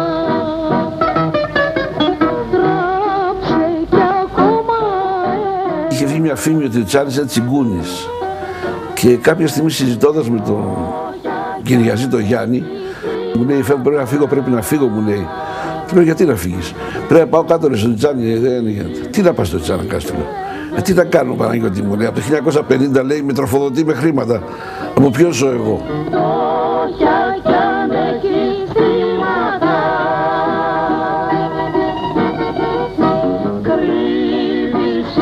τράψε κι ακόμα. Είχε βγει μια φήμη ότι ο Τσετσάνης είναι τσιγκούνης και κάποια στιγμή συζητώντας με τον Κυριαζή τον Γιάννη μου λέει, πρέπει να φύγω, μου λέει. Του λέω, γιατί να φύγεις? Πρέπει να πάω κάτω στο Τσετσάνη. Τι να πας στο Τσετσάνη, Κάστρο? Τι να κάνω, Παναγιώτη μου, λέει. Από το 1950 λέει με τροφοδοτεί με χρήματα. Από ποιον ζω εγώ? Κρύβεις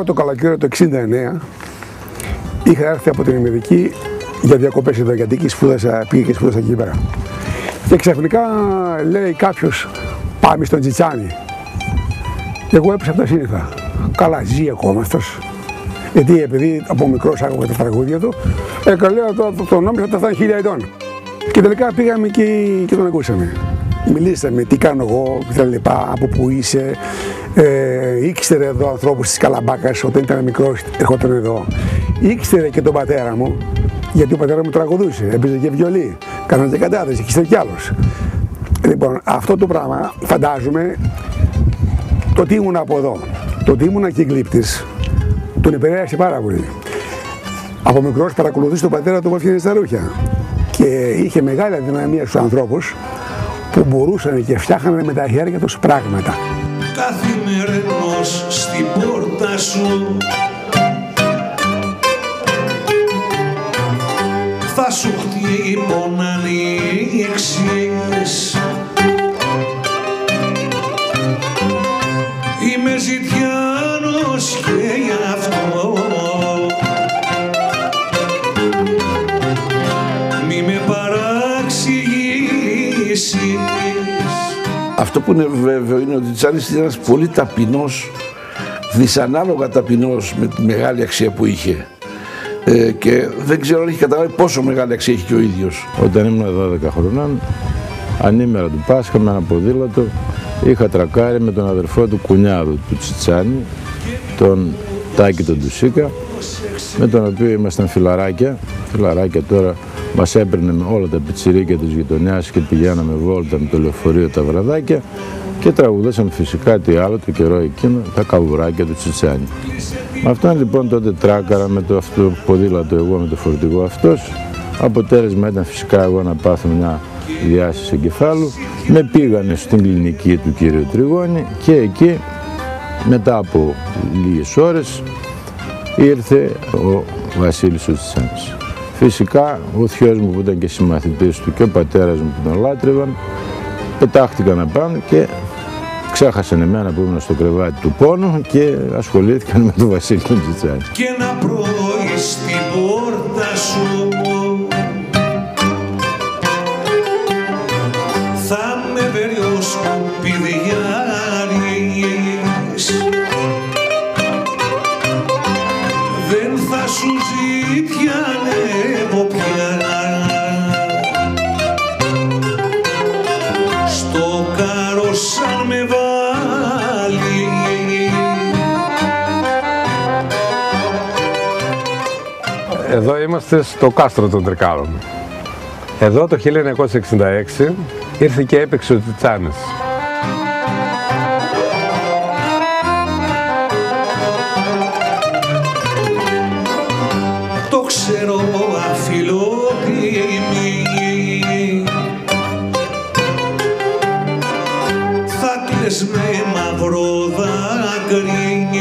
Εγώ το καλοκαίρι το 69 είχα έρθει από την Αμερική για διακοπές εδώ, γιατί εκεί πήγα και σπούδασα εκεί πέρα. Και ξαφνικά λέει κάποιος, πάμε στον Τσιτσάνι. Εγώ έπεσα από τα σύννεφα. Καλά, ζει ακόμα αυτός. Γιατί επειδή από μικρός άκουγα τα τραγούδια του, το νόμιζα ότι θα ήταν 1000 ετών. Και τελικά πήγαμε και τον ακούσαμε. Μιλήσαμε, τι κάνω εγώ, κτλ. Από πού είσαι. Ήξερε εδώ ανθρώπους της Καλαμπάκας, όταν ήταν μικρός ερχόταν εδώ. Ήξερε και τον πατέρα μου, γιατί ο πατέρα μου τραγουδούσε, έπαιζε και βιολί. Κάνανε και κατάδεση, και ήξερε κι άλλος. Λοιπόν, αυτό το πράγμα φαντάζομαι, το ότι ήμουν από εδώ, το ότι ήμουν και γλύπτης, τον επηρέασε πάρα πολύ. Από μικρός παρακολουθούσε τον πατέρα του που έφτιανε στα ρούχια και είχε μεγάλη αδυναμία στους ανθρώπους που μπορούσαν και φτιάχνανε με τα χέρια τους πράγματα. Καθημερινός στην πόρτα σου θα σου χτύπω να ανοίξεις. Είμαι ζητιάνος και γι' αυτό μη με παραξηγήσεις. Αυτό που είναι βέβαιο είναι ότι ο Τσιτσάνης ήταν ένας πολύ ταπεινός, δυσανάλογα ταπεινός με τη μεγάλη αξία που είχε. Και δεν ξέρω αν έχει καταλάβει πόσο μεγάλη αξία έχει και ο ίδιος. Όταν ήμουν 12 χρονών, ανήμερα του Πάσχα με ένα ποδήλατο, είχα τρακάρει με τον αδερφό του κουνιάδου του Τσιτσάνη, τον Τάκη τον Τουσίκα, με τον οποίο ήμασταν φιλαράκια. Φιλαράκια τώρα μας έπαιρνε με όλα τα πιτσιρίκια της γειτονιάς και πηγαίναμε βόλτα με το λεωφορείο τα βραδάκια και τραγουδούσαμε φυσικά τι άλλο το καιρό εκείνο, τα καβουράκια του Τσιτσάνη. Με αυτόν λοιπόν τότε τράκαρα με το αυτό ποδήλατο εγώ με το φορτηγό αυτός. Αποτέλεσμα ήταν φυσικά εγώ να πάθω μια διάσηση εγκεφάλου. Με πήγανε στην κλινική του κύριου Τριγώνη και εκεί μετά από λίγες ώρες ήρθε ο Βασίλης ο Τσιτσάνης. Φυσικά ο θειός μου που ήταν και συμμαθητής του και ο πατέρας μου που τον λάτρευαν πετάχτηκαν απάνω και ξέχασαν εμένα που ήμουν στο κρεβάτι του πόνου και ασχολήθηκαν με τον Βασίλη τον Τσιτσάνη. Και ένα πρωί στην πόρτα σου θα με βέρει ο σκουπιδιάρης, δεν θα σου ζητιανεύω πια στο κάρο σαν με βάλει. Εδώ είμαστε στο κάστρο των Τρικάλων. Εδώ το 1966 ήρθε και έπαιξε ο Τσιτσάνης. Το ξέρω αφιλότιμη, θα κλαις με μαύρο δάκρυ,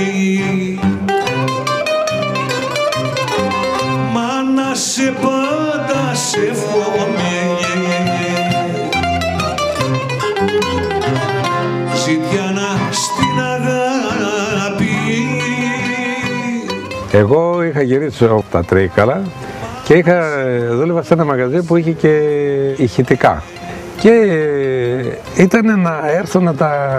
μα να σε πάντα σε εύχομαι, ζητιάνα στην αγάπη. Εγώ είχα γυρίσει από τα Τρίκαλα και δούλευα σε ένα μαγαζί που είχε και ηχητικά. Και ήταν να έρθω να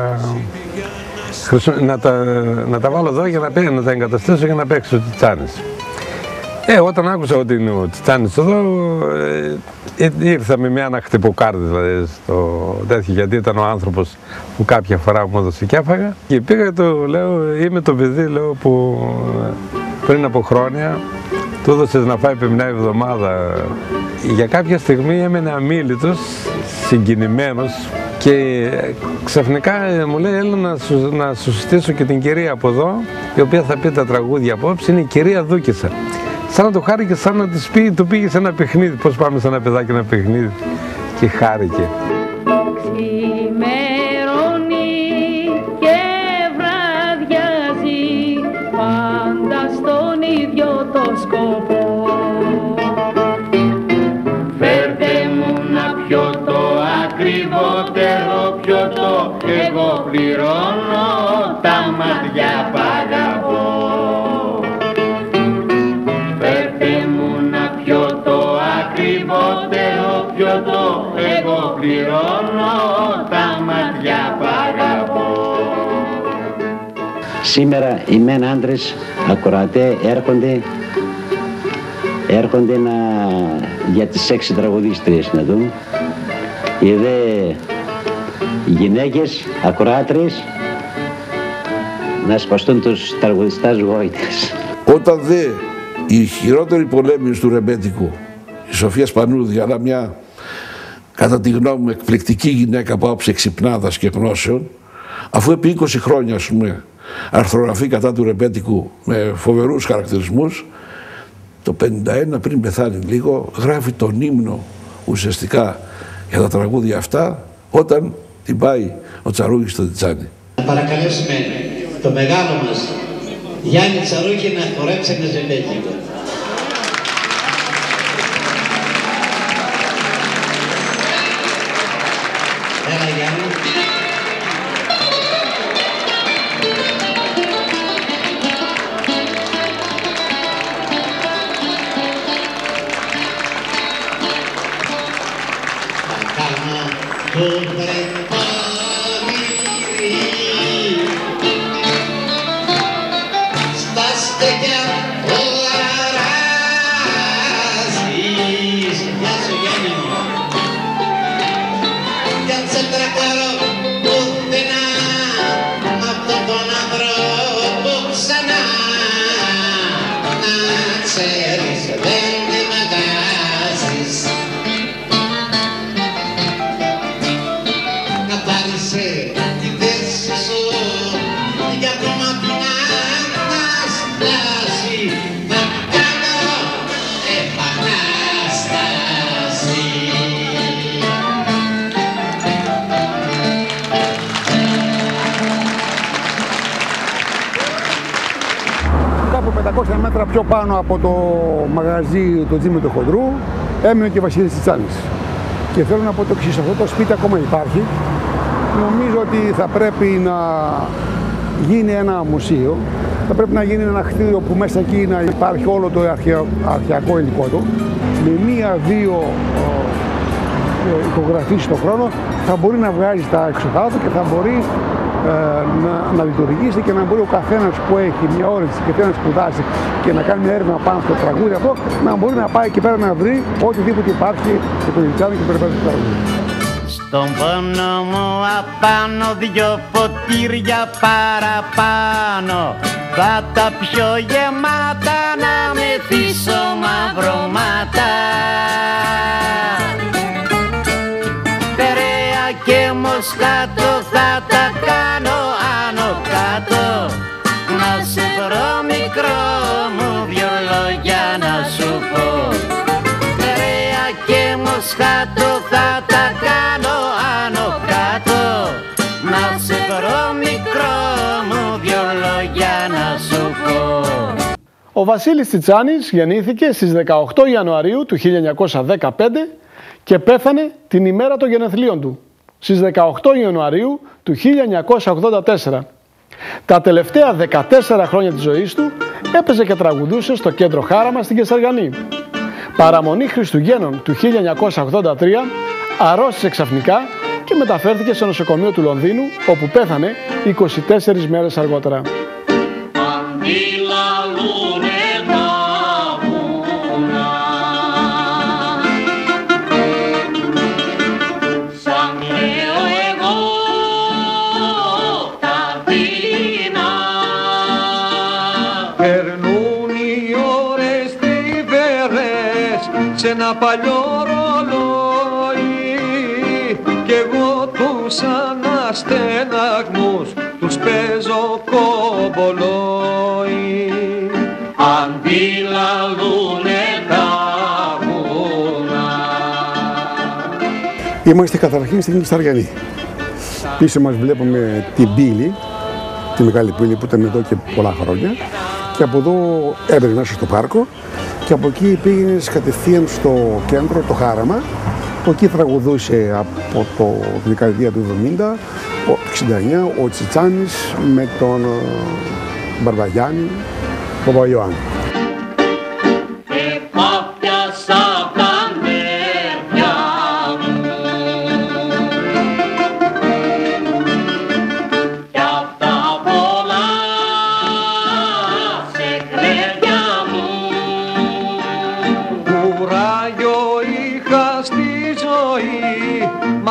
τα βάλω εδώ για να τα εγκαταστήσω για να παίξει ο Τσιτσάνης. Όταν άκουσα ότι είναι ο Τσιτσάνης εδώ, ήρθα με μια αναχτυποκάρδη δηλαδή στο τέτοιο, γιατί ήταν ο άνθρωπος που κάποια φορά μου έδωσε και έφαγα. Και πήγα και λέω, είμαι το παιδί λέω, που πριν από χρόνια του έδωσες να φάει επί μια εβδομάδα. Για κάποια στιγμή έμενε αμίλητος, συγκινημένος και ξαφνικά μου λέει έλα να σου στήσω και την κυρία από εδώ, η οποία θα πει τα τραγούδια απόψε, είναι η κυρία Δούκησα. Σαν να το χάρηκε, σαν να της πει, του πήγε σε ένα παιχνίδι, πώς πάμε σε ένα παιδάκι ένα παιχνίδι και χάρηκε. Ξημερώνει και βραδιάζει πάντα στον ίδιο το σκοπό. Φέρτε μου να πιω το ακριβότερο πιωτό, εγώ πληρώνω τα μάτια π' αγαπώ. πληρώνω τα μάτια που αγαπώ. Σήμερα οι μεν άντρες ακροατέ έρχονται για τις 6 τραγουδίστριες να δουν. Οι δε γυναίκες ακροάτριες να σπαστούν τους τραγουδιστάς γόητες. Όταν δε η χειρότερη πολέμηση του ρεμπέτικου, η Σοφία Σπανούδη, αλλά μια κατά τη γνώμη μου εκπληκτική γυναίκα από άποψη εξυπνάδας και γνώσεων, αφού επί 20 χρόνια ας πούμε αρθρογραφεί κατά του ρεμπέτικου με φοβερούς χαρακτηρισμούς, το 51 πριν πεθάνει λίγο γράφει τον ύμνο ουσιαστικά για τα τραγούδια αυτά όταν την πάει ο Τσαρούχης στο Τιτσάνι. Να παρακαλέσουμε το μεγάλο μας Γιάννη Τσαρούχη να χορέψει ένα ζεμπέκικο. Έλα Γιάννη. Κάπου 500 μέτρα πιο πάνω από το μαγαζί του Τζίμι του Χοντρού έμεινε και ο Βασίλης Τσιτσάνης. Και θέλω να πω το εξής, αυτό το σπίτι ακόμα υπάρχει. Νομίζω ότι θα πρέπει να γίνει ένα μουσείο, θα πρέπει να γίνει ένα κτίριο που μέσα εκεί να υπάρχει όλο το αρχαιακό υλικό του, με μία-δύο ηχογραφήσεις το χρόνο, θα μπορεί να βγάζει τα εξοχά του και θα μπορεί να λειτουργήσει και να μπορεί ο καθένας που έχει μια όρεξη και θέλει να σπουδάσει και να κάνει μια έρευνα πάνω στο τραγούδι αυτό, να μπορεί να πάει εκεί πέρα να βρει οτιδήποτε υπάρχει και το Τιτσάνι και περιπέτει το τραγούδι. Στον πόνο μου απάνω 2 ποτήρια παραπάνω, θα τα πιο γεμάτα να μεθύσω μαυρωμάτα. Περαία και Μοσκάτο θα τα κάνω άνω κάτω, να σε βρω μικρό μου 2 λόγια να σου πω. Περαία και Μοσκάτο θα τα κάνω άνω κάτω, να σε βρω μικρό μου 2 λόγια να σου πω. Ο Βασίλης Τσιτσάνης γεννήθηκε στις 18 Ιανουαρίου του 1915 και πέθανε την ημέρα των γενεθλίων του, στις 18 Ιανουαρίου του 1984. Τα τελευταία 14 χρόνια της ζωής του έπαιζε και τραγουδούσε στο Κέντρο Χάραμα στην Κεσαριανή. Παραμονή Χριστουγέννων του 1983 αρρώστησε ξαφνικά και μεταφέρθηκε στο νοσοκομείο του Λονδίνου, όπου πέθανε 24 μέρες αργότερα. Σε ένα παλιό ρολόι κι εγώ τους αναστεναγμούς τους παίζω κομπολόι. Αντιλαλούνε τα βουνά. Είμαστε καταρχήν στην Κεσαριανή. Πίσω μας βλέπουμε την πύλη, τη μεγάλη πύλη που ήταν εδώ και πολλά χρόνια, και από εδώ έμπαινε μέσα στο πάρκο. Και από εκεί πήγαινε κατευθείαν στο κέντρο, το Χάραμα. Από εκεί τραγουδούσε από τη δεκαετία του 70, το 69, ο Τσιτσάνης με τον Μπαρβαγιάννη, τον Παπαϊωάννη.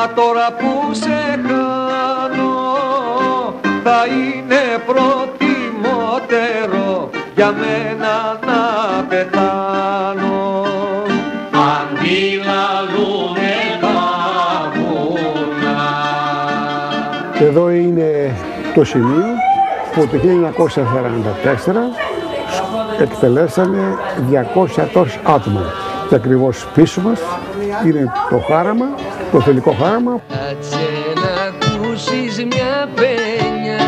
Μα τώρα που σε χάνω θα είναι προτιμότερο για μένα να πεθάνω. Αντιλαλούνε τα βουνά. Εδώ είναι το σημείο που το 1944 εκτελέσανε 200 τόσους άτομα. Και ακριβώς πίσω μας είναι το χάραμα, το θηλυκό χάραμα. Κάτσε να ακούσεις μια πένια,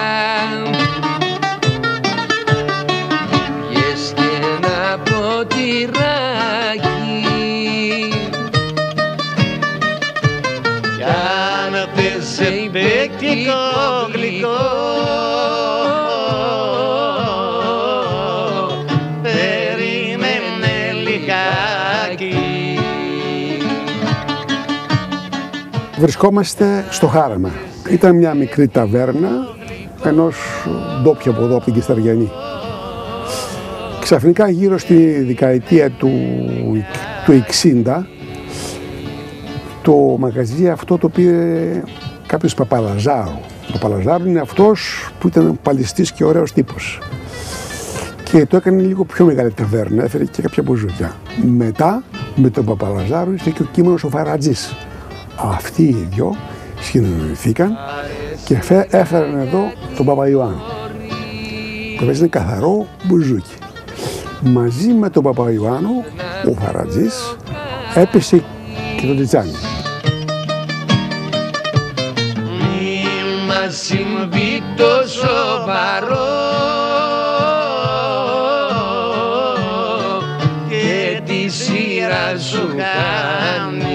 πιες και ένα ποτηράκι, κι αν θες σε παικτικό γλυκό, Βρισκόμαστε στο χάραμα. Ήταν μια μικρή ταβέρνα ενός ντόπιου από εδώ, από την Κισταριανή. Ξαφνικά γύρω στη δεκαετία του 60 το μαγαζί αυτό το πήρε κάποιος Παπαλαζάρου. Ο Παπαλαζάρου είναι αυτός που ήταν παλιστής και ωραίος τύπος. Και το έκανε λίγο πιο μεγάλη ταβέρνα, έφερε και κάποια μπουζούκια. Μετά με τον Παπαλαζάρου ήρθε και ο κείμενος ο Φαρατζής. Αυτοί οι δυο συνεννοηθήκαν και έφεραν εδώ τον Παπαϊωάννου, που είναι καθαρό μπουζούκι. Μαζί με τον Παπαϊωάννου ο Φαρατζής έπεσε και τον Τσιτσάνη. Μη μας συμβεί το σοβαρό και τη σειρά σου κάνει.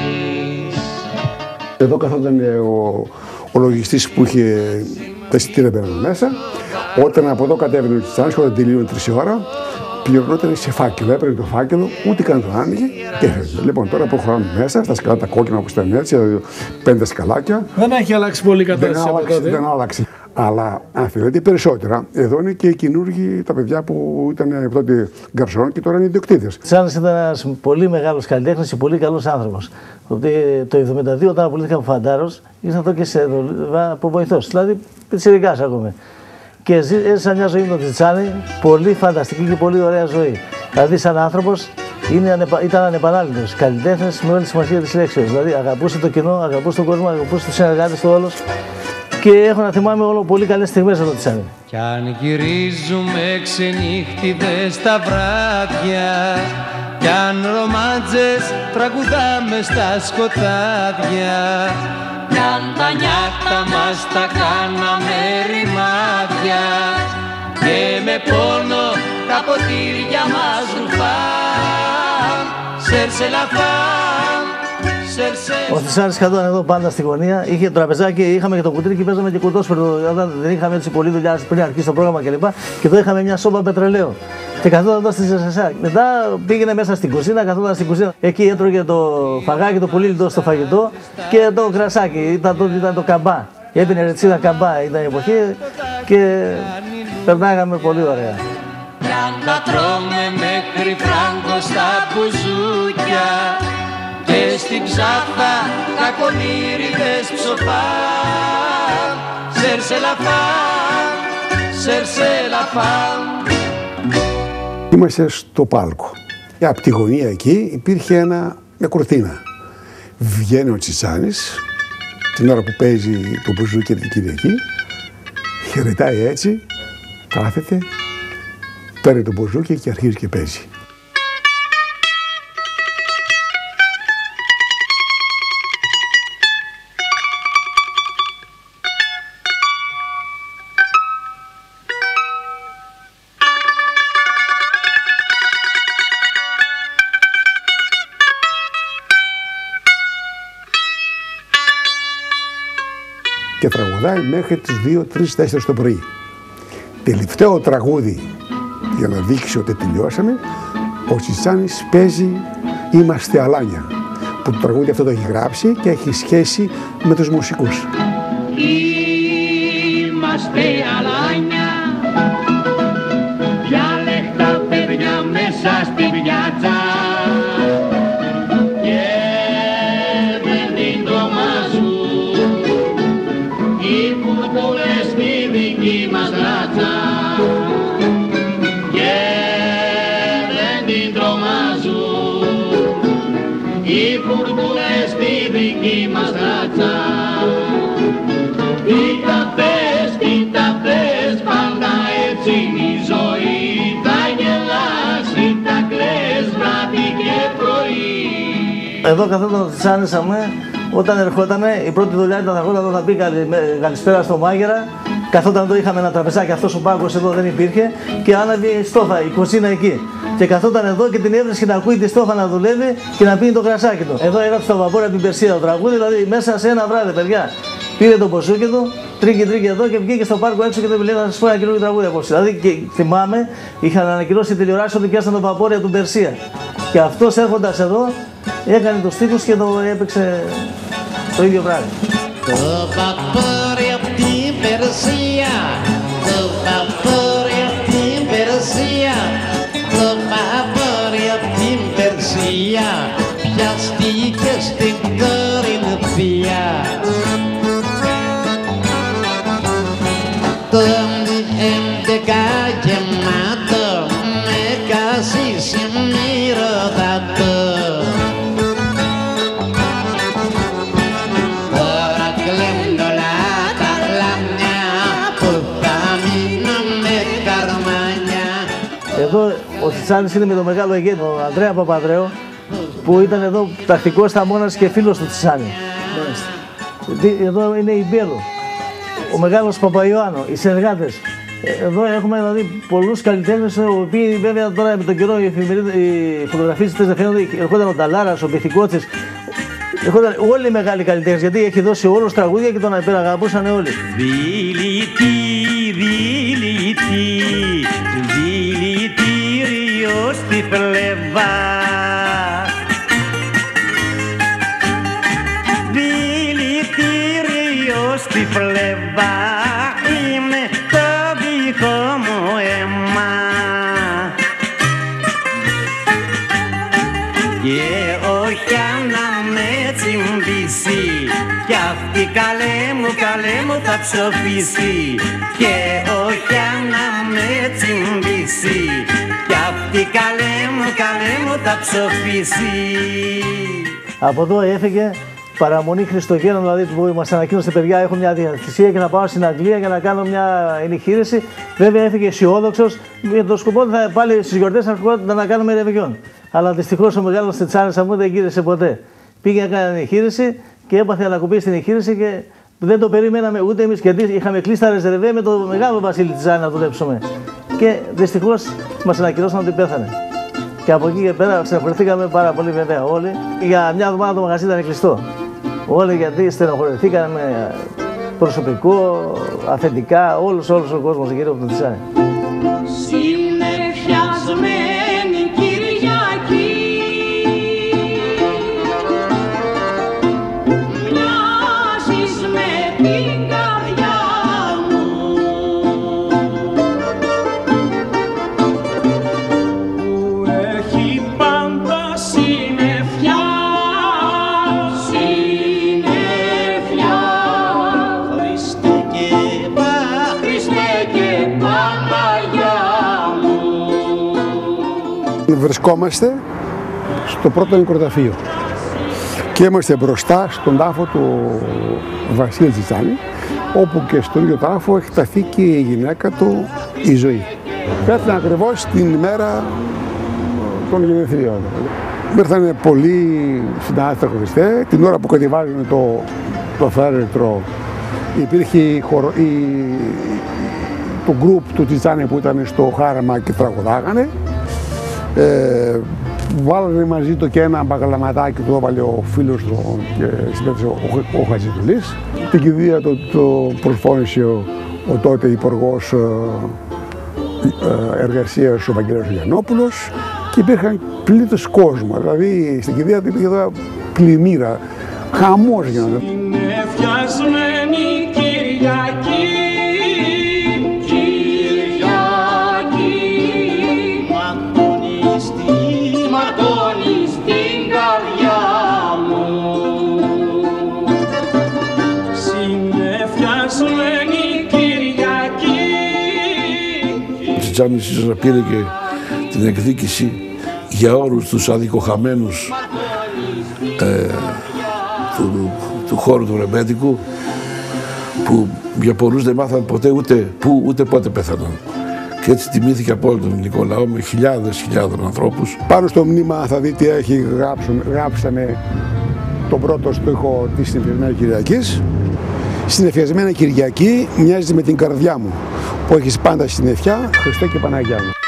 Εδώ καθόταν ο λογιστής που είχε τα εισιτήρια μέσα. Όταν από εδώ κατέβαινε ο Τσιτσάνης, όταν τελείωνε 3 ώρα, πληρωνόταν σε φάκελο. Έπαιρνε το φάκελο, ούτε καν τον άνοιγε και έφευγε. Λοιπόν, τώρα προχωράμε μέσα, στα σκαλά τα κόκκινα όπως ήταν έτσι, 5 σκαλάκια. Δεν έχει αλλάξει πολύ η κατάσταση από τότε. Δεν άλλαξε. Αλλά αν θέλετε περισσότερα, εδώ είναι και οι καινούργοι, τα παιδιά που ήταν τότε γκαρσόν και τώρα είναι ιδιοκτήτες. Τσάνης ήταν ένας πολύ μεγάλος καλλιτέχνης και πολύ καλός άνθρωπος. Το 1972 όταν απολύθηκα από Φαντάρος, ήρθα εδώ και σε δουλειά από βοηθός, δηλαδή πιτσιρικάς ακόμα. Και έζησα μια ζωή με τον Τσιτσάνη, πολύ φανταστική και πολύ ωραία ζωή. Δηλαδή, σαν άνθρωπος ήταν ανεπανάληπτος, καλλιτέχνης με όλη τη σημασία της λέξης. Δηλαδή, αγαπούσε το κοινό, αγαπούσε τον κόσμο, αγαπούσε τους συνεργάτες του όλους. Και έχω να θυμάμαι όλο πολύ καλές στιγμές εδώ Τσιτσάνη. Κι αν γυρίζουμε ξενύχτιδες τα βράδια, κι αν ρομάντζες τραγουδάμε στα σκοτάδια, κι αν τα νιάτα μας τα κάναμε ρημάδια, και με πόνο τα ποτήρια μας ρουφάν, σερσελαφάν. Ο Τσιτσάνης καθόταν εδώ πάντα στη γωνία, είχε τραπεζάκι, είχαμε και το κουτί και παίζαμε και κουτόσφαιρο. Όταν δεν είχαμε έτσι πολλή δουλειά πριν αρχίσει το πρόγραμμα κλπ. Και εδώ είχαμε μια σόμπα πετρελαίου. Και καθόταν εδώ στη Ζεσσεσά. Μετά πήγαινε μέσα στην κουζίνα, καθόταν στην κουζίνα. Εκεί έτρωγε το φαγάκι, το πολύ λιτό στο φαγητό και το κρασάκι. Ήταν το καμπά. Έπινε ρετσίδα καμπά, ήταν η εποχή και περνάγαμε πολύ ωραία. Πάντα τρώμε μέχρι φράγκο στα μπουζούκια, και στην ψάθα κακομοίριδες ψοφάν, σερσελαφάν, σερσελαφάν. Είμαστε στο πάλκο. Και από τη γωνία εκεί υπήρχε μια κουρτίνα. Βγαίνει ο Τσιτσάνης την ώρα που παίζει το μπουζούκι την Κυριακή, χαιρετάει έτσι, κάθεται, παίρνει το μπουζούκι και αρχίζει και παίζει. Και τραγουδάει μέχρι τις 2, 3, 4 το πρωί. Τελευταίο τραγούδι, για να δείξει ότι τελειώσαμε, ο Τσιτσάνης παίζει «Είμαστε αλάνια», που το τραγούδι αυτό το έχει γράψει και έχει σχέση με τους μουσικούς. Είμαστε αλάνια, διάλεκτα παιδιά μέσα στη πιάτσα, και με την φουρτούνες στη δική μας ράτσα. Κοίτα πες, πάντα έτσι είναι η ζωή. Θα γελάς ή θα κλαις βράδυ και πρωί. Εδώ καθόταν ο Τσιτσάνης όταν ερχότανε, η πρώτη δουλειά ήταν να έρχονταν εδώ να πει καλησπέρα στο μάγειρα. Καθόταν εδώ, είχαμε ένα τραπεζάκι, αυτός ο πάγκος εδώ δεν υπήρχε και άναβε η στόφα, η κουζίνα εκεί. Και καθόταν εδώ και την έβρισκε να ακούει τη στόφα να δουλεύει και να πίνει το κρασάκι του. Εδώ έγραψε το βαπόρι από την Περσία το τραγούδι, δηλαδή μέσα σε ένα βράδυ, παιδιά. Πήρε το ποσούκι του, τρίκι εδώ και βγήκε στο πάρκο έξω και δεν λέει να σας πω ένα καινούργιο τραγούδι απόψε. Δηλαδή και θυμάμαι, είχαν ανακοινώσει τηλεοράσει ότι πιάσαν το βαπόρι από την Περσία. Και αυτός έρχοντας εδώ έκανε τους στίχους και το έπαιξε το ίδιο βράδυ. Το βαπόρι από την Περσία, το βαπόρι από την Περσία, το βαπόρι από την Περσία, πιάστηκε στην Κορινθία. Το 11 γεμάτο με κασίσι μυρωδάτο. Τώρα κλαίνουν όλα τα λάμια που θα μείνουν με καρμάνια. Εδώ ο Τσιτσάνης είναι με τον μεγάλο ηγέτη, τον Ανδρέα Παπανδρέου, που ήταν εδώ τακτικός θαμώνας και φίλος του Τσιτσάνη. Εδώ είναι η Μπέλο, ο μεγάλος Παπαϊωάννου, οι συνεργάτες. Εδώ έχουμε δηλαδή πολλούς καλλιτέχνες, οι οποίοι βέβαια τώρα με τον καιρό οι φωτογραφίες δεν φαίνονται. Ερχόταν ο Νταλάρας, ο Πυθικότσης, ερχόταν όλοι οι μεγάλοι καλλιτέχνες, γιατί έχει δώσει όλους τραγούδια και τον αγαπούσαν όλοι. Δηλητήριο στη φλεβά, δηλητήριο στη φλεβά, είναι το δικό μου αίμα. Και όχι να με τσιμπήσει, κι αυτή καλέ μου θα ψοφήσει. Και όχι να με τσιμπήσει, κι αυτή καλέ μου θα ψοφήσει. Από εδώ έφυγε παραμονή Χριστουγέννων, δηλαδή που μας ανακοίνωσε παιδιά, έχω μια διαθεσία και να πάω στην Αγγλία για να κάνω μια ενηχείρηση. Βέβαια έφυγε αισιόδοξος με το σκοπό ότι πάλι στις γιορτές να κάνουμε ρεβεγιόν. Αλλά δυστυχώς ο μεγάλος Τσιτσάνης μου δεν γύρισε ποτέ. Πήγε να κάνει ενηχείρηση και έπαθε ανακοπή στην ενηχείρηση και δεν το περιμέναμε ούτε εμείς, γιατί είχαμε κλείσει τα ρεζερβέ με το μεγάλο Βασίλη Τσιτσάνη να δουλέψουμε. Και δυστυχώς μας ανακοινώσαν ότι πέθανε. Και από εκεί και πέρα στεναχωρηθήκαμε πάρα πολύ βέβαια όλοι. Για μια εβδομάδα το μαγαζί ήταν κλειστό. Όλοι γιατί στεναχωρηθήκαμε προσωπικό, αφεντικά, όλος ο κόσμος γύρω από τον Τσιτσάνη. Συνεφιασμένη Κυριακή, μοιάζεις με την καρδιά μου, που έχει πάντα συννεφιά, συννεφιά. Χριστέ και Παναγιά μου. Βρισκόμαστε στο πρώτο νεκροταφείο και είμαστε μπροστά στον τάφο του Βασίλη Τσιτσάνη, όπου και στον ίδιο τάφο έχει ταθεί και η γυναίκα του η Ζωή. Πέθανε ακριβώς την ημέρα των γενεθλίων. Ήρθαν πολλοί συνάδελφοι τραγουδιστές, την ώρα που κατεβάζουν το φέρετρο υπήρχε το γκρουπ του Τσιτσάνη που ήταν στο χάραμα και τραγουδάγανε. Βάλανε μαζί του και ένα μπαγαλαματάκι που έβαλε ο φίλος του και συμμετείχε ο Χατζηδουλής. Την κηδεία το προσφώνησε ο τότε υπουργός εργασίας ο Βαγγέλης Γιαννόπουλος και υπήρχαν πλήθος κόσμου. Δηλαδή στην κηδεία υπήρχε εδώ πλημμύρα, χαμός γίνονταν. Είναι φτιασμένη Κυριακή, ματώνει στην καρδιά μου. Συνεφιασμένη Κυριακή. Ο Τσιτσάνης ίσως πήρε και την εκδίκηση για όλους τους αδικοχαμένους του χώρου του ρεμπέτικου, που για πολλούς δεν μάθαν ποτέ ούτε πότε πέθαναν. Και έτσι τιμήθηκε από όλο τον ελληνικό λαό με χιλιάδες ανθρώπους. Πάνω στο μνήμα θα δείτε τι έχει γράψανε τον πρώτο στίχο της Συνεφιασμένης Κυριακής. Συνεφιασμένη Κυριακή μοιάζει με την καρδιά μου, που έχεις πάντα συννεφιά, Χριστέ και Παναγιά μου.